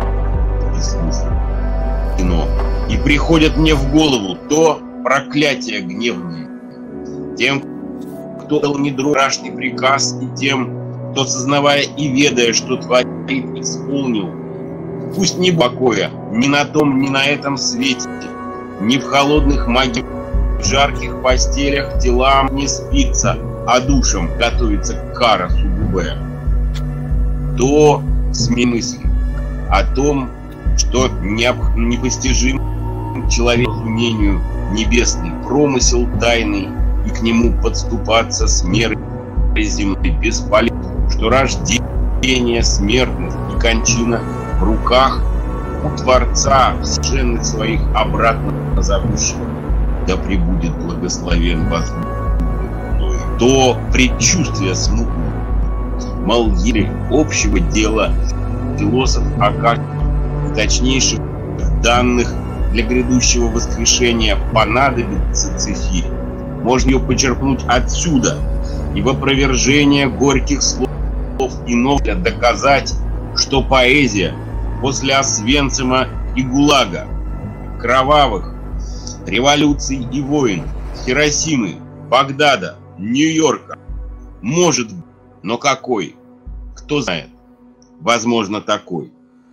но и приходит мне в голову то проклятие гневное тем, кто дал недружный приказ, и тем, кто, сознавая и ведая, что творит, исполнил. Пусть не покоя ни на том, ни на этом свете, ни в холодных могилах, в жарких постелях телам не спится, а душам готовится кара сугубая. То смей мысли о том, что непостижим человеку-разумению небесный промысел тайный, и к нему подступаться с мерой земной бесполезно, что рождение, смертность и кончина в руках у Творца вселенных своих обратно зовущего, да пребудет благословен возможно, то предчувствие смутное, мол, еле общего дела философ окажет точнейших данных для грядущего воскрешения понадобится цифире. Можно ее почерпнуть отсюда и в опровержение горьких слов иного доказать, что поэзия после Освенцима и ГУЛАГа, кровавых революций и войн, Хиросимы, Багдада, Нью-Йорка может быть, но какой? Кто знает? Возможно, такой.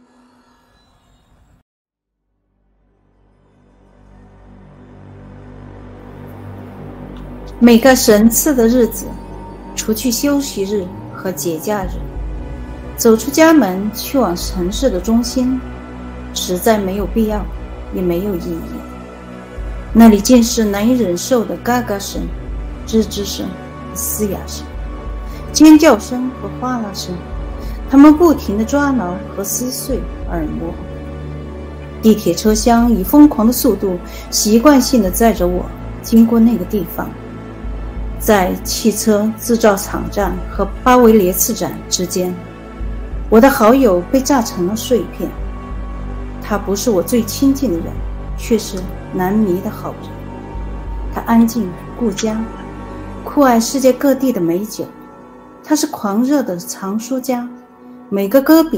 每个神赐的日子，除去休息日和节假日，走出家门去往城市的中心，实在没有必要，也没有意义。那里尽是难以忍受的嘎嘎声、吱吱声、嘶哑声、尖叫声和哗啦声，他们不停地抓挠和撕碎耳膜。地铁车厢以疯狂的速度，习惯性地载着我经过那个地方。 在汽车制造厂站和巴维列茨站之间，我的好友被炸成了碎片。他不是我最亲近的人，却是难迷的好人。他安静顾家，酷爱世界各地的美酒。他是狂热的藏书家，每个戈比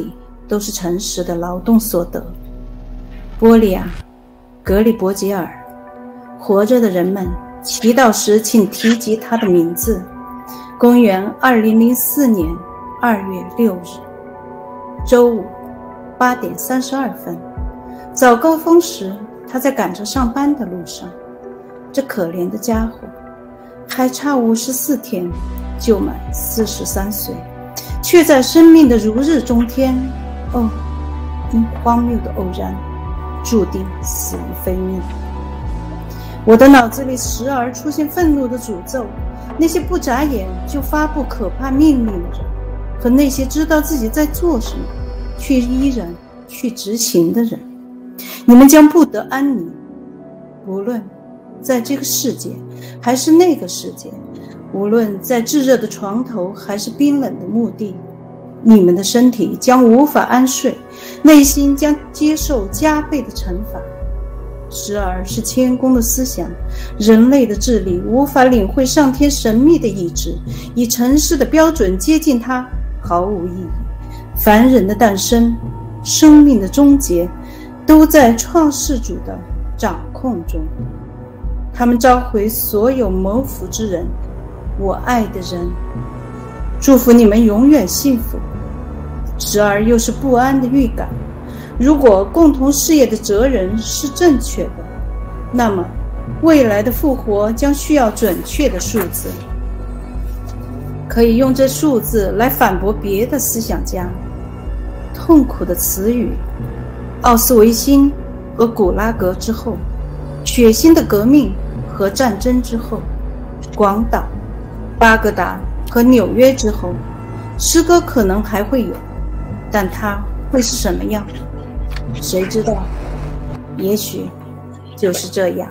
都是诚实的劳动所得。波利亚、格里伯吉尔，活着的人们祈祷时请提及他的名字。公元二零零四年二月六日，周五八点三十二分，早高峰时，他在赶着上班的路上。这可怜的家伙，还差五十四天就满四十三岁，却在生命的如日中天，哦，因荒谬的偶然，注定死于非命。我的脑子里时而出现愤怒的诅咒，那些不眨眼就发布可怕命令的人，和那些知道自己在做什么却依然去执行的人。你们将不得安宁，无论在这个世界还是那个世界，无论在炙热的床头还是冰冷的墓地，你们的身体将无法安睡，内心将接受加倍的惩罚。时而是谦恭的思想，人类的智力无法领会上天神秘的意志，以尘世的标准接近它毫无意义。凡人的诞生，生命的终结，都在创世主的掌控中。他们召回所有谋福之人，我爱的人，祝福你们永远幸福。时而又是不安的预感，如果共同事业的责任是正确的，那么未来的复活将需要准确的数字。可以用这数字来反驳别的思想家。痛苦的词语，奥斯维辛和古拉格之后，血腥的革命和战争之后，广岛、巴格达和纽约之后，诗歌可能还会有，但它会是什么样？谁知道？也许就是这样。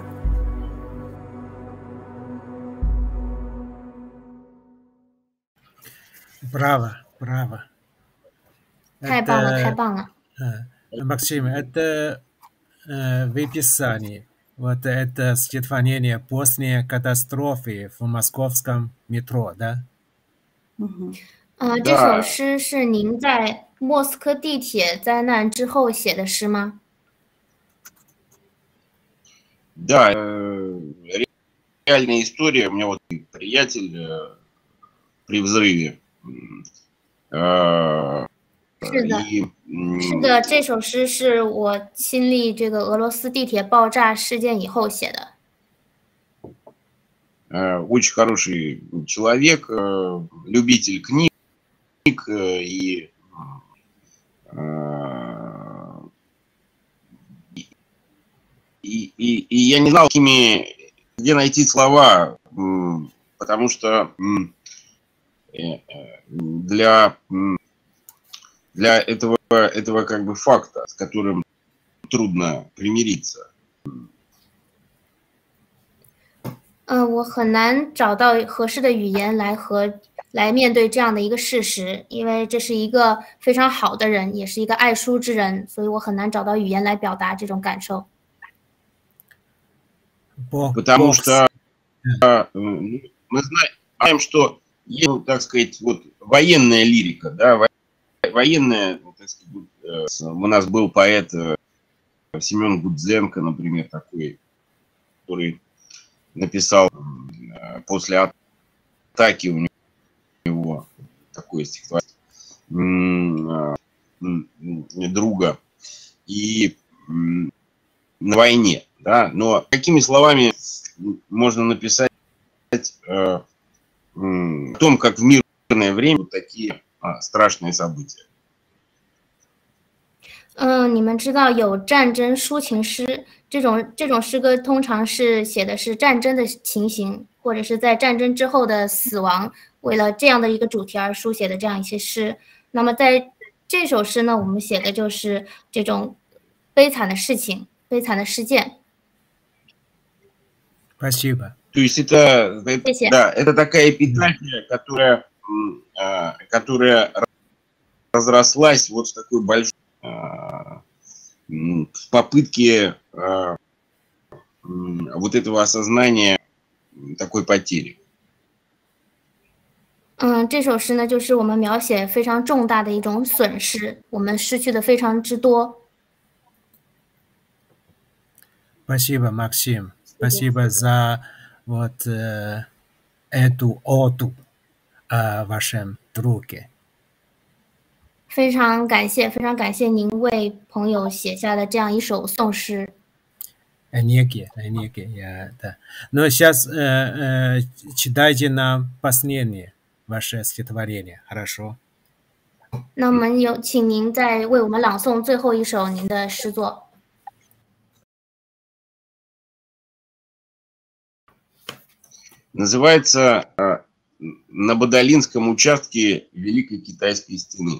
Браво, браво. 太棒了，太棒了。 Максим, это в описании. Вот это стихотворение после катастрофы в московском метро, да? 呃，这首诗是您在莫斯科地铁灾难之后写的诗吗？ Да, реальная история. У меня вот приятель при взрыве. 是的，是的，这首诗是我亲历这个俄罗斯地铁爆炸事件以后写的。 Очень хороший человек, любитель книг и И, и, и я не знал, где найти слова, потому что для, для этого, этого как бы факта, с которым трудно примириться. 呃，我很难找到合适的语言来和来面对这样的一个事实，因为这是一个非常好的人，也是一个爱书之人，所以我很难找到语言来表达这种感受。 Потому что э, мы знаем, что есть, так сказать, вот военная лирика, да, во, военная, так сказать, э, у нас был поэт э, Семен Гудзенко, например, такой, который написал э, после атаки у него такое стихотворение э, друга и э, на войне. Да, но какими словами можно написать э, э, о том, как в мирное время вот такие а, страшные события? 嗯，你们知道有战争抒情诗，这种这种诗歌通常是写的是战争的情形，或者是在战争之后的死亡，为了这样的一个主题而书写的这样一些诗。那么在这首诗呢，我们写的就是这种悲惨的事情、悲惨的事件。 Спасибо. То есть это, это, да, это такая эпитафия, которая, которая разрослась вот в такой большой в попытке вот этого осознания такой потери. 嗯，这首诗呢，就是我们描写非常重大的一种损失，我们失去的非常之多。 Спасибо, Максим. Спасибо за вот э, эту оду о вашем друге. 非常感谢，非常感谢您为朋友写下的这样一首颂诗。 Энергия, энергия, я, да. Но сейчас э, э, читайте нам последнее ваше стихотворение, хорошо? 那我们有请您再为我们朗诵最后一首您的诗作。 Называется э, «На Бадалинском участке Великой Китайской стены».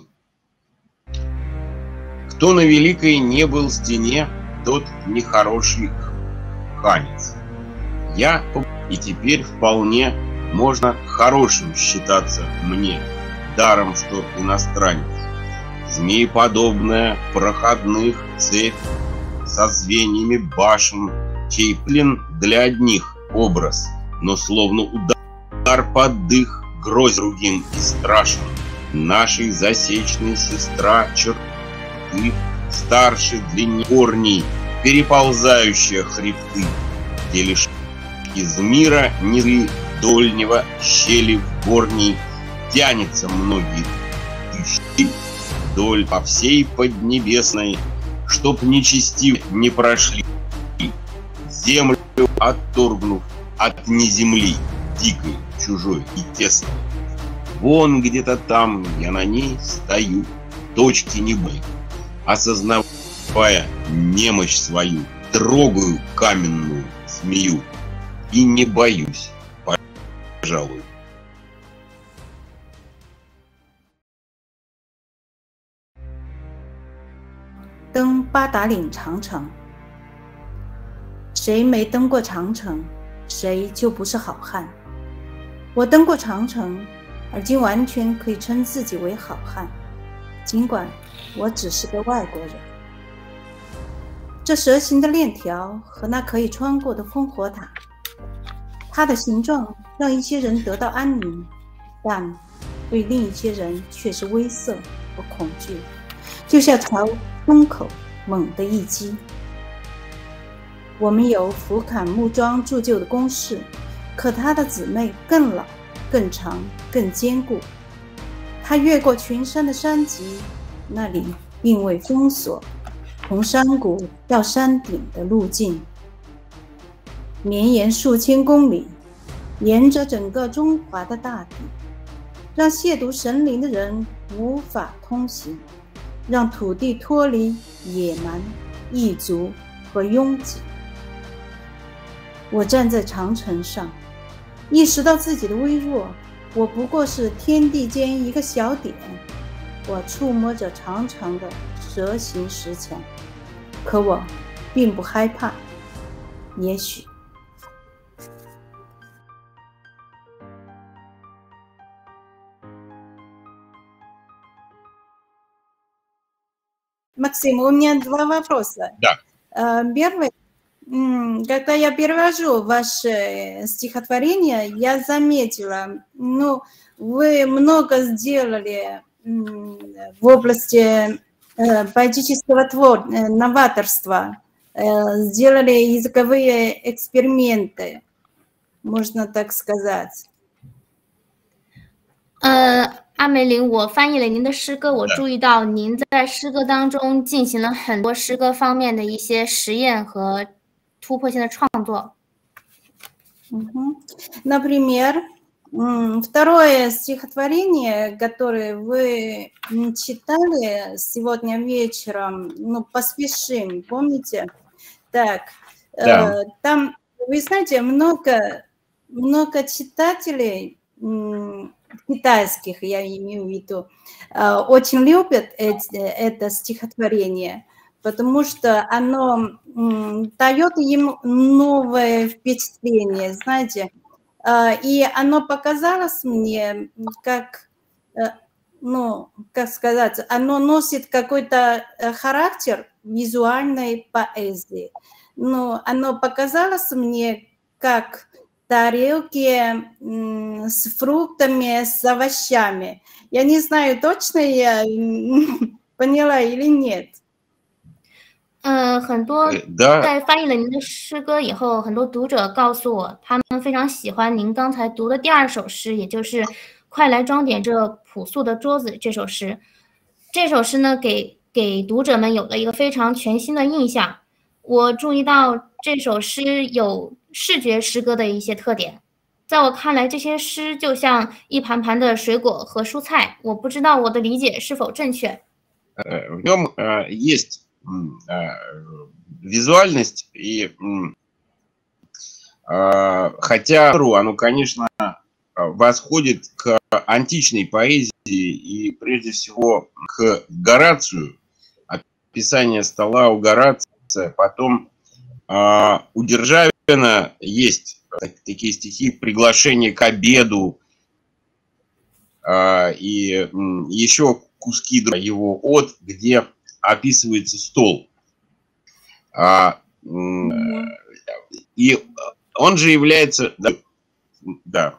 Кто на Великой не был стене, тот нехороший ханец. Я и теперь вполне можно хорошим считаться мне, даром что иностранец. Змееподобная проходных цепь со звеньями башен, чей плен для одних образ, но словно удар под дых грозь другим и страшен. Нашей засечной сестра черты, старше длиннее корней, переползающие хребты, где лишь из мира низы дольнего щели в горней тянется многие тысячи вдоль по всей Поднебесной, чтоб нечестивые не прошли, землю отторгнув от неземли, дикой, чужой и тесной. Вон где-то там я на ней стою, точки небы, осознавая немощь свою, трогаю каменную змею и не боюсь, пожалуй. «登八达岭长城，谁没登过长城，谁就不是好汉。我登过长城，而今完全可以称自己为好汉，尽管我只是个外国人。这蛇形的链条和那可以穿过的烽火塔，它的形状让一些人得到安宁，但对另一些人却是威慑和恐惧，就像朝胸口猛地一击。我们有福坎木桩铸就的工事，可它的姊妹更老、更长、更坚固。它越过群山的山脊，那里并未封锁从山谷到山顶的路径，绵延数千公里，沿着整个中华的大地，让亵渎神灵的人无法通行，让土地脱离野蛮、异族和拥挤。我站在长城上，意识到自己的微弱，我不过是天地间一个小点。我触摸着长长的蛇形石墙，可我并不害怕。也许Максим, у меня два вопроса. Да. Первый, когда я перевожу ваше стихотворение, я заметила, ну, вы много сделали в области поэтического твор... новаторства, сделали языковые эксперименты, можно так сказать. 呃，阿梅林，我翻译了您的诗歌，我注意到您在诗歌当中进行了很多诗歌方面的一些实验和突破性的创作。 Например, второе стихотворение, которое вы читали сегодня вечером, ну, поспешим, помните? Так, да. Там, вы знаете, много, много читателей китайских, я имею в виду, очень любят эти, это стихотворение, потому что оно дает им новое впечатление, знаете, и оно показалось мне, как, ну, как сказать, оно носит какой-то характер визуальной поэзии, но оно показалось мне как тарелки м, с фруктами, с овощами. Я не знаю, точно я поняла или нет. 呃，很多 Да, 在翻译了您的诗歌以后，很多读者告诉我，他们非常喜欢您刚才读的第二首诗，也就是《快来装点这朴素的桌子》这首诗。这首诗呢，给给读者们有了一个非常全新的印象。我注意到这首诗有视觉诗歌的一些特点，在我看来，这些诗就像一盘盘的水果和蔬菜。我不知道我的理解是否正确。 в нем э, есть э, визуальность, и э, хотя оно, конечно, восходит к античной поэзии и прежде всего к Горацию, описание стола у Горация, потом э, у Державина есть такие стихи «Приглашение к обеду», э, и э, еще куски его от, где описывается стол. А, и он же является... Да, да.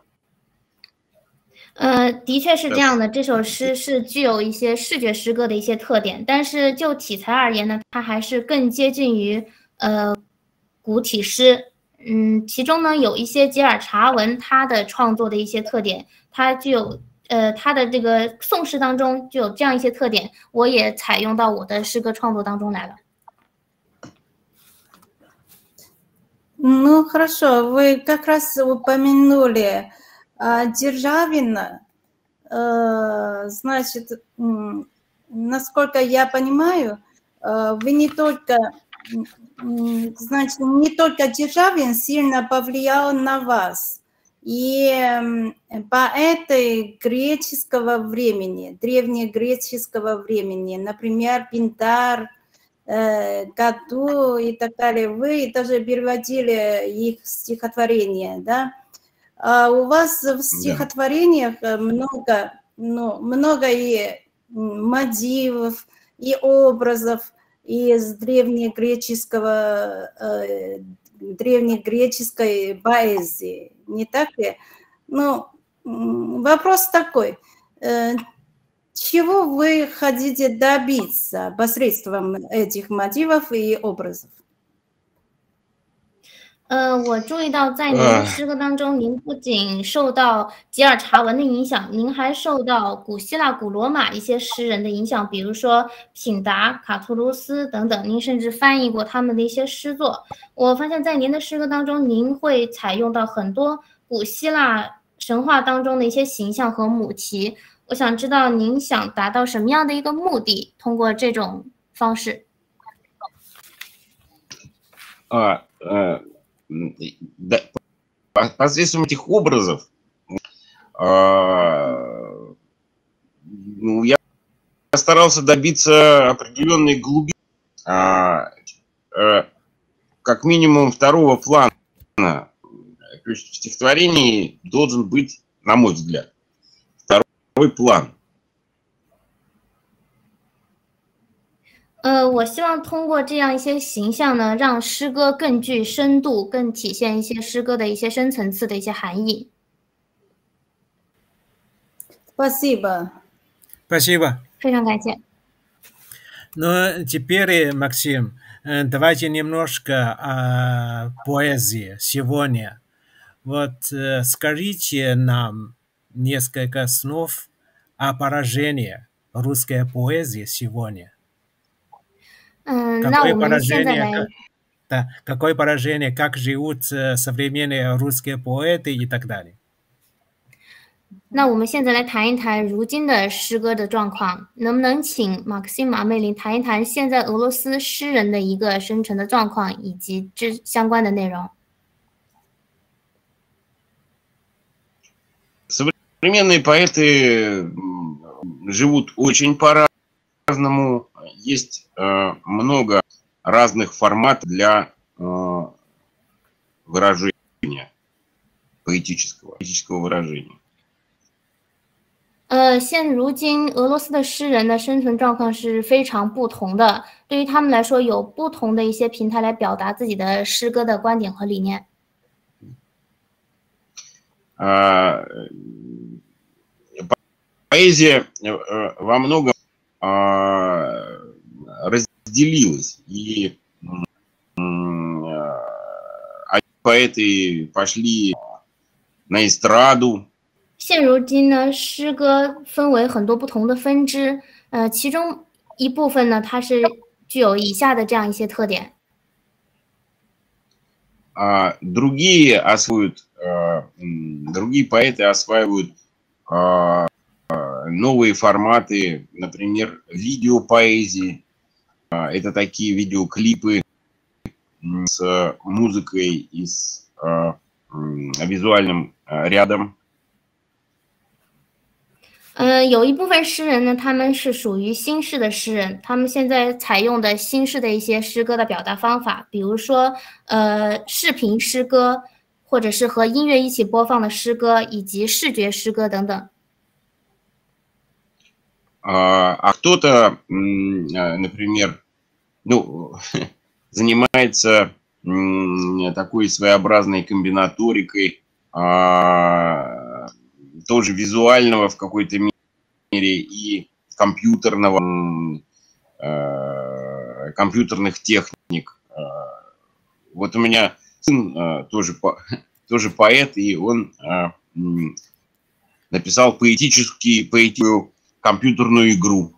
呃，的确是这样的。这首诗是具有一些视觉诗歌的一些特点，但是就题材而言呢，它还是更接近于呃古体诗。嗯，其中呢有一些吉尔察文他的创作的一些特点，它具有呃他的这个宋诗当中就有这样一些特点，我也采用到我的诗歌创作当中来了。 Ну, хорошо, вы как раз упомянули а, Державина. А, значит, насколько я понимаю, а, вы не только, значит, не только Державин сильно повлиял на вас. И поэты греческого времени, древнегреческого времени, например, Пинтар, Кату и так далее, вы тоже переводили их стихотворения, да? А у вас в стихотворениях много, ну, много и мотивов, и образов из древнегреческого, э, древнегреческой поэзии, не так ли? Ну, вопрос такой. Чего вы хотите добиться посредством этих мотивов и образов? 呃，我注意到在您的诗歌当中，您不仅受到吉尔察文的影响，您还受到古希腊、古罗马一些诗人的影响，比如说品达、卡图卢斯等等。您甚至翻译过他们的一些诗作。我发现，在您的诗歌当中，您会采用到很多古希腊神话当中的一些形象和母题。 我想知道您想达到什么样的一个目的？通过这种方式。 А, а, да, посредством этих образов а, ну, я старался добиться определенной глубины, а, а, как минимум второго плана. То есть в стихотворении должен быть, на мой взгляд, план. 呃，我希望通过这样一些形象呢，让诗歌更具深度，更体现一些诗歌的一些深层次的一些含义。 Спасибо. Спасибо. 非常感谢。 Ну, теперь, Максим, давайте немножко о поэзии сегодня. Вот скажите нам несколько слов о поражении русской поэзии сегодня. 嗯，那我 Какое 们现在 поражение, 来 как- да, какое поражение, как живут э, современные русские поэты и так далее. 那我们现在来谈一谈如今的诗歌的状况，能不能请马克西马梅林谈一谈现在俄罗斯诗人的一个生存的状况以及之相关的内容？ Современные поэты живут очень по-разному. Есть э, много разных форматов для э, выражения, поэтического, поэтического выражения. 呃，现如今俄罗斯的诗人的生存状况是非常不同的，对于他们来说，有不同的一些平台来表达自己的诗歌的观点和理念。 поэзия во многом разделилась, и поэты пошли на эстраду. 现如今呢，诗歌分为很多不同的分支，呃，其中一部分呢，它是具有以下的这样一些特点。 А другие освоят, другие поэты осваивают новые форматы, например, видеопоэзии. Это такие видеоклипы с музыкой и с визуальным рядом. 呃，有一部分诗人呢，他们是属于新式的诗人，他们现在采用的新式的一些诗歌的表达方法，比如说，呃，视频诗歌，或者是和音乐一起播放的诗歌，以及视觉诗歌等等。 А кто-то, например, ну, занимается такой своеобразной комбинаторикой, тоже визуального в какой-то мере и компьютерного, э, компьютерных техник. Вот у меня сын э, тоже, по, тоже поэт, и он э, написал поэтический, поэтическую компьютерную игру.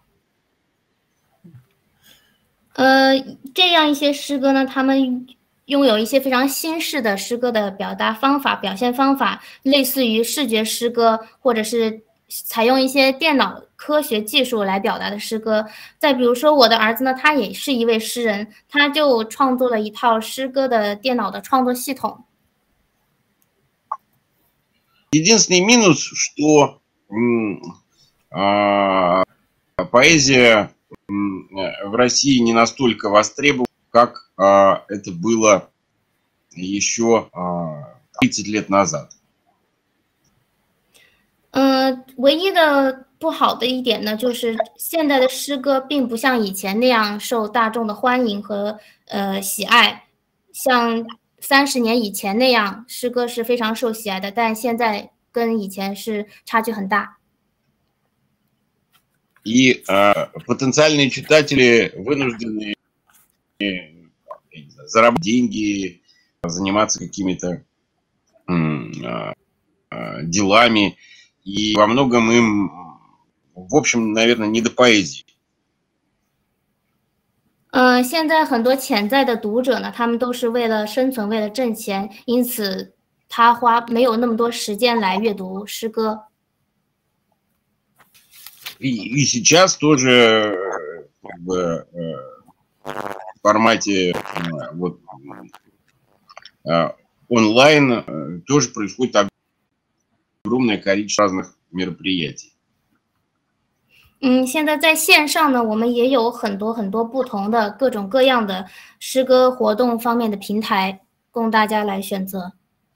呃，这样一些诗歌呢，他们 拥有一些非常新式的诗歌的表达方法、表现方法，类似于视觉诗歌，或者是采用一些电脑科学技术来表达的诗歌。再比如说，我的儿子呢，他也是一位诗人，他就创作了一套诗歌的电脑的创作系统。 Единственный минус, что э, поэзия в России не настолько востребована, как а, это было еще а, тридцать лет назад. 呃，唯一的不好的一点呢，就是现在的诗歌并不像以前那样受大众的欢迎和呃喜爱，像三十年以前那样，诗歌是非常受喜爱的，但现在跟以前是差距很大。 И а, потенциальные читатели вынуждены заработать деньги, заниматься какими-то делами, и во многом им, в общем, наверное, не до поэзии. 呃，现在很多潜在的读者呢，他们都是为了生存，为了挣钱，因此他花没有那么多时间来阅读诗歌。 И, и сейчас тоже как бы, в формате вот, онлайн тоже происходит огромное количество разных мероприятий. 嗯，现在在线上呢，我们也有很多很多不同的各种各样的诗歌活动方面的平台，供大家来选择。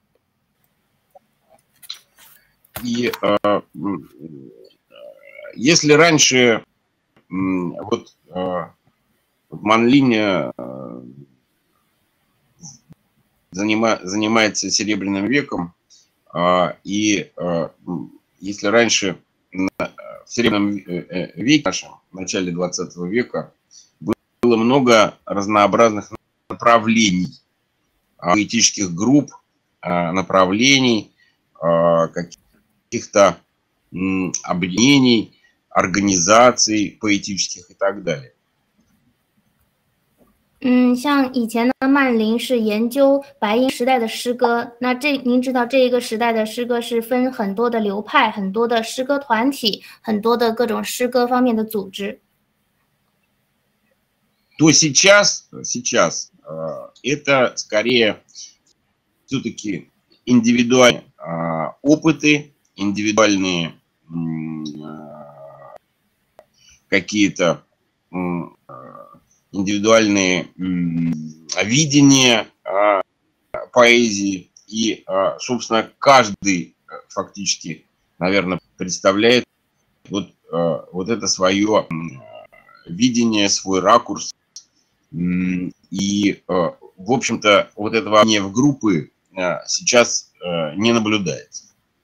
И э, если раньше вот Манлинь занима, занимается Серебряным веком, и если раньше в Серебряном веке, в начале двадцатого века, было много разнообразных направлений, поэтических групп, направлений, каких-то объединений, организаций поэтических и так далее. 嗯，像以前的曼林是研究白银时代的诗歌，那这您知道这一个时代的诗歌是分很多的流派、很多的诗歌团体、很多的各种诗歌方面的组织。 То сейчас, сейчас э, это скорее все-таки индивидуальные э, опыты, индивидуальные какие-то индивидуальные видения поэзии. И, собственно, каждый фактически, наверное, представляет вот, вот это свое видение, свой ракурс. И, в общем-то, вот этого в группы сейчас не наблюдается.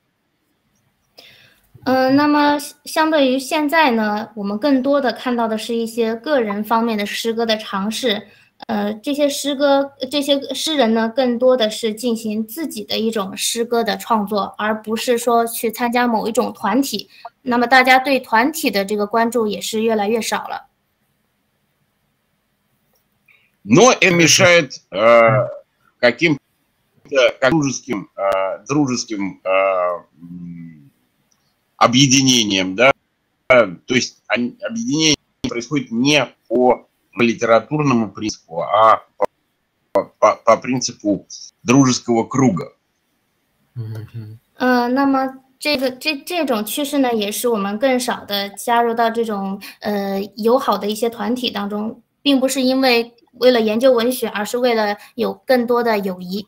呃，那么相对于现在呢，我们更多的看到的是一些个人方面的诗歌的尝试。呃，这些诗歌，这些诗人呢，更多的是进行自己的一种诗歌的创作，而不是说去参加某一种团体。那么大家对团体的这个关注也是越来越少了。 Но это мешает э, каким-то как дружеским, э, дружеским э, объединениям, да, то есть они, объединение происходит не по литературному принципу, а по, по, по принципу дружеского круга. 呃，那么这个这这种趋势呢，也是我们更少的加入到这种呃友好的一些团体当中，并不是因为为了研究文学，而是为了有更多的友谊。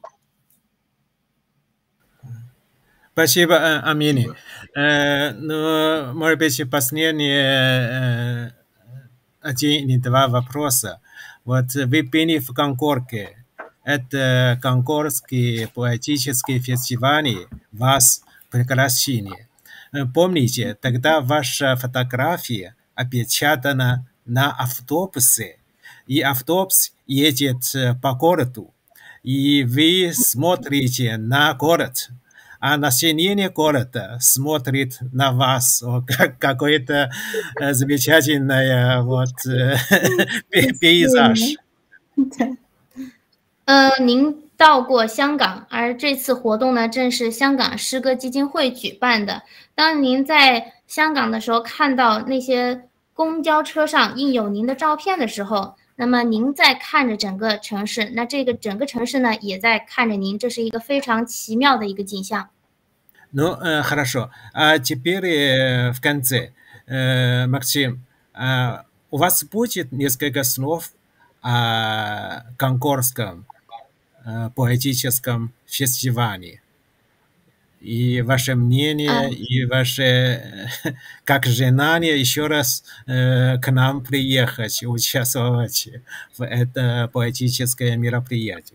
Спасибо, Амини. Ну, может быть, последние один или два вопроса. Вот вы были в Конкорде. Это конкордские поэтические фестивали вас пригласили. Помните, тогда ваша фотография опечатана на автобусе, и автобус едет по городу, и вы смотрите на город, а население города смотрит на вас, как какой-то замечательный вот пейзаж. 呃，您到过香港，而这次活动呢，正是香港诗歌基金会举办的。当您在香港的时候，看到那些公交车上印有您的照片的时候，那么您在看着整个城市，那这个整个城市呢，也在看着您，这是一个非常奇妙的一个景象。 Ну, хорошо. А теперь в конце, Максим, у вас будет несколько слов о Конкордском поэтическом фестивале. И ваше мнение, а... и ваше как желание еще раз э, к нам приехать, участвовать в это поэтическое мероприятие.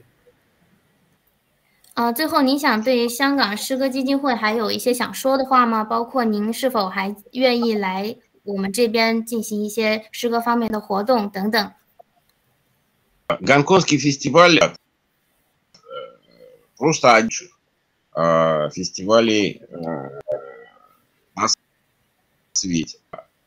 啊，最后您想对香港诗歌基金会还有一些想说的话吗？包括您是否还愿意来我们这边进行一些诗歌方面的活动等等。 Гонконгский фестиваль просто один фестивалей на свете.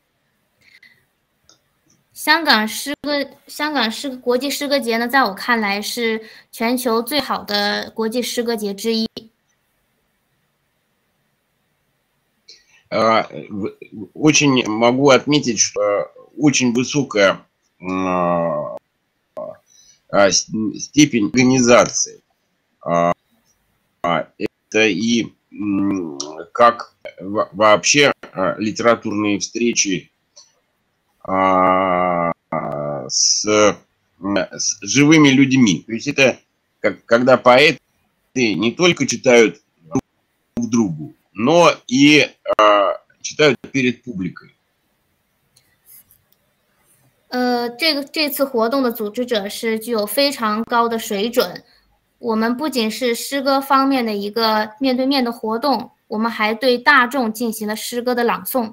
香港诗歌，香港诗国际诗歌节呢，在我看来是全球最好的国际诗歌节之一。 Очень могу отметить, что очень высокая степень организации. Это и как вообще литературные встречи с, с живыми людьми. То есть это как, когда поэты не только читают друг другу, но и читают перед публикой. 呃，这个这次活动的组织者是具有非常高的水准。我们不仅是诗歌方面的一个面对面的活动，我们还对大众进行了诗歌的朗诵。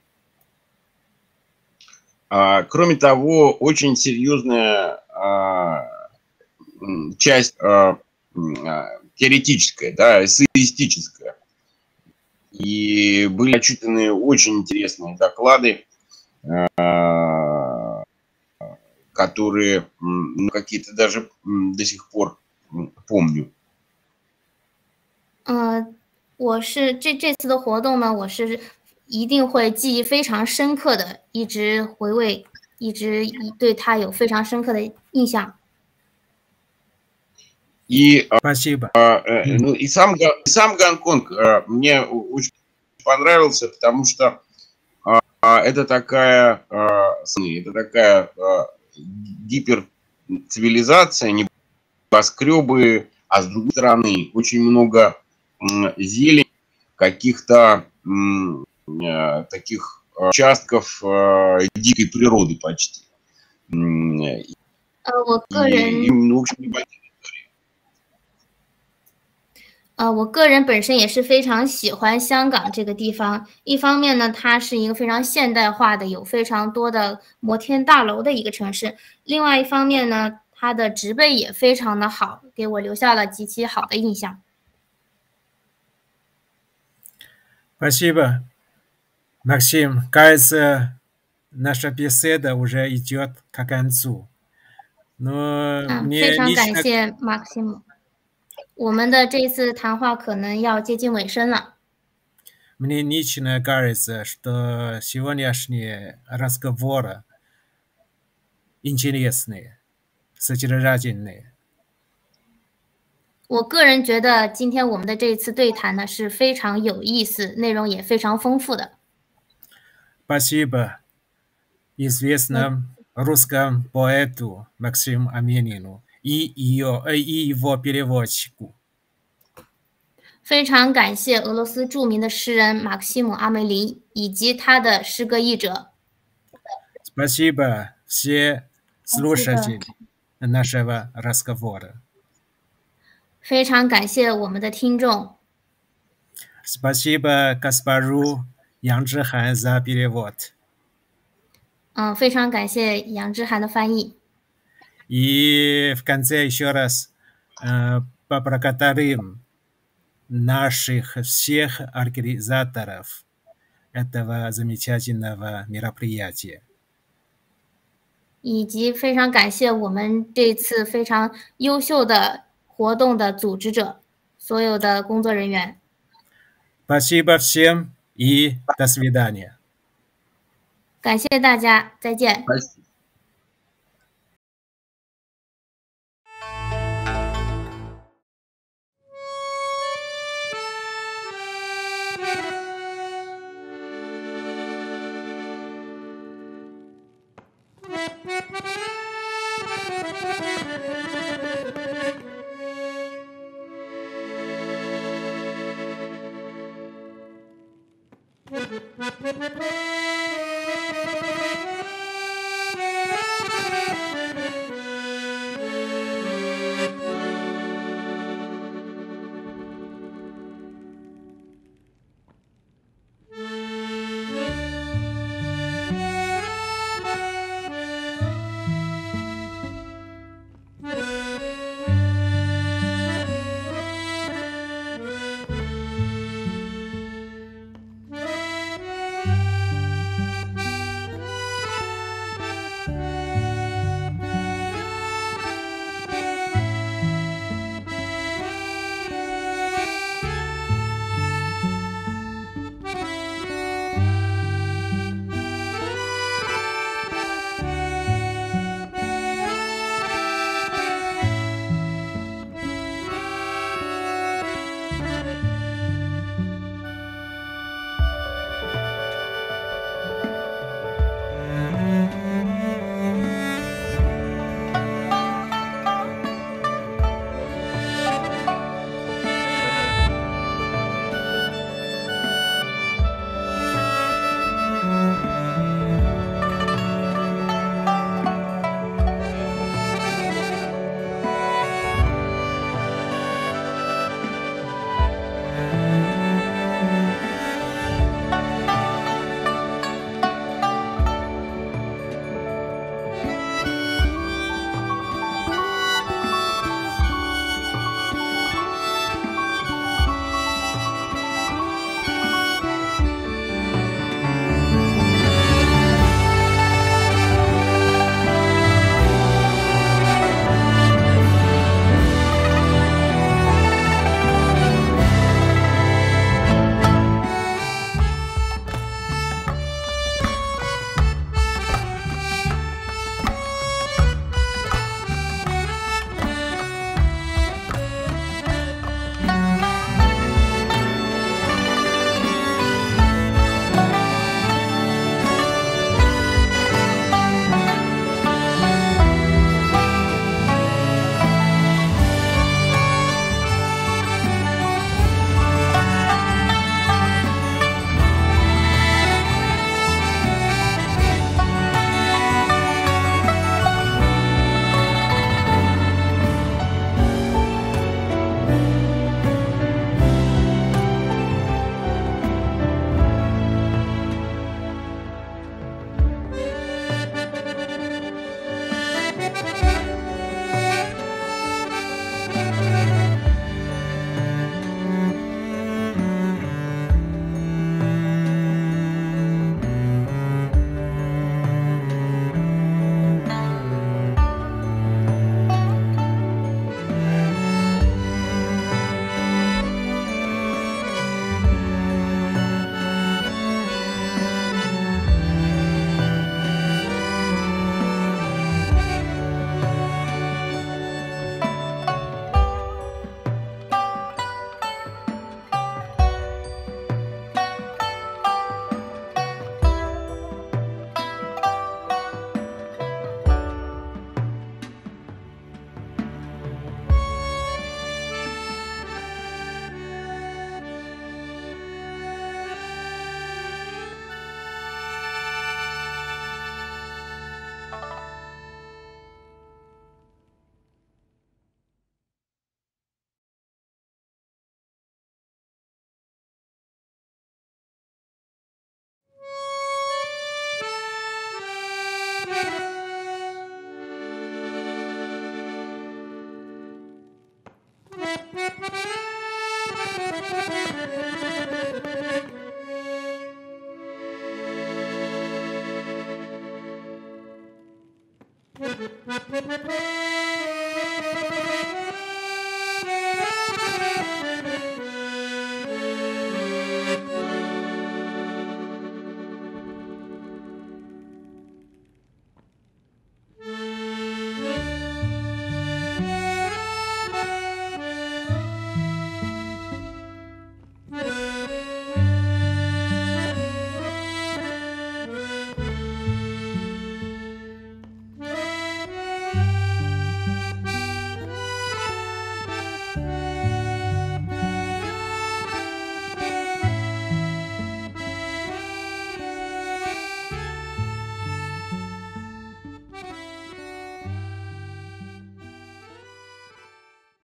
А, кроме того, очень серьезная а, часть а, теоретическая, да, эссеистическая. И были отчитаны очень интересные доклады, а, которые ну, какие-то даже до сих пор помню. 呃，我是这这次的活动呢，我是一定会记忆非常深刻的，一直回味，一直对它有非常深刻的印象。 И, Спасибо. А, ну, и сам, и сам Гонконг мне очень понравился, потому что а, это такая, а, это такая а, гиперцивилизация, небоскребы, а с другой стороны очень много м, зелени, каких-то м, а, таких участков а, дикой природы почти. И, 呃，我个人， и, ну, в общем, 呃，我个人本身也是非常喜欢香港这个地方。一方面呢，它是一个非常现代化的，有非常多的摩天大楼的一个城市；另外一方面呢，它的植被也非常的好，给我留下了极其好的印象。 Спасибо, Максим. Кажется, наша беседа уже идет к концу. Но 嗯， мне 非常感 лично 谢 Maxim。我们的这次谈话可能要接近尾声了。 Мне лично кажется, что сегодняшние разговоры интересные, содержательные. 我个人觉得今天我们的这一次对谈呢是非常有意思，内容也非常丰富的。 Спасибо известному русскому поэту Максиму Аменину и ее, и его переводчику. 非常感谢俄罗斯著名的诗人马克西姆·阿梅林以及他的诗歌译者。 Спасибо все слушатели нашего разговора. 非常感谢我们的听众。 Спасибо Каспару Янжихан за перевод. 嗯，非常感谢杨之涵的翻译。 И в конце еще раз э, поблагодарим наших всех организаторов этого замечательного мероприятия. 以及非常感谢我们这次非常优秀的活动的组织者，所有的工作人员。 Спасибо всем и до свидания. 感谢大家，再见。 Thank you.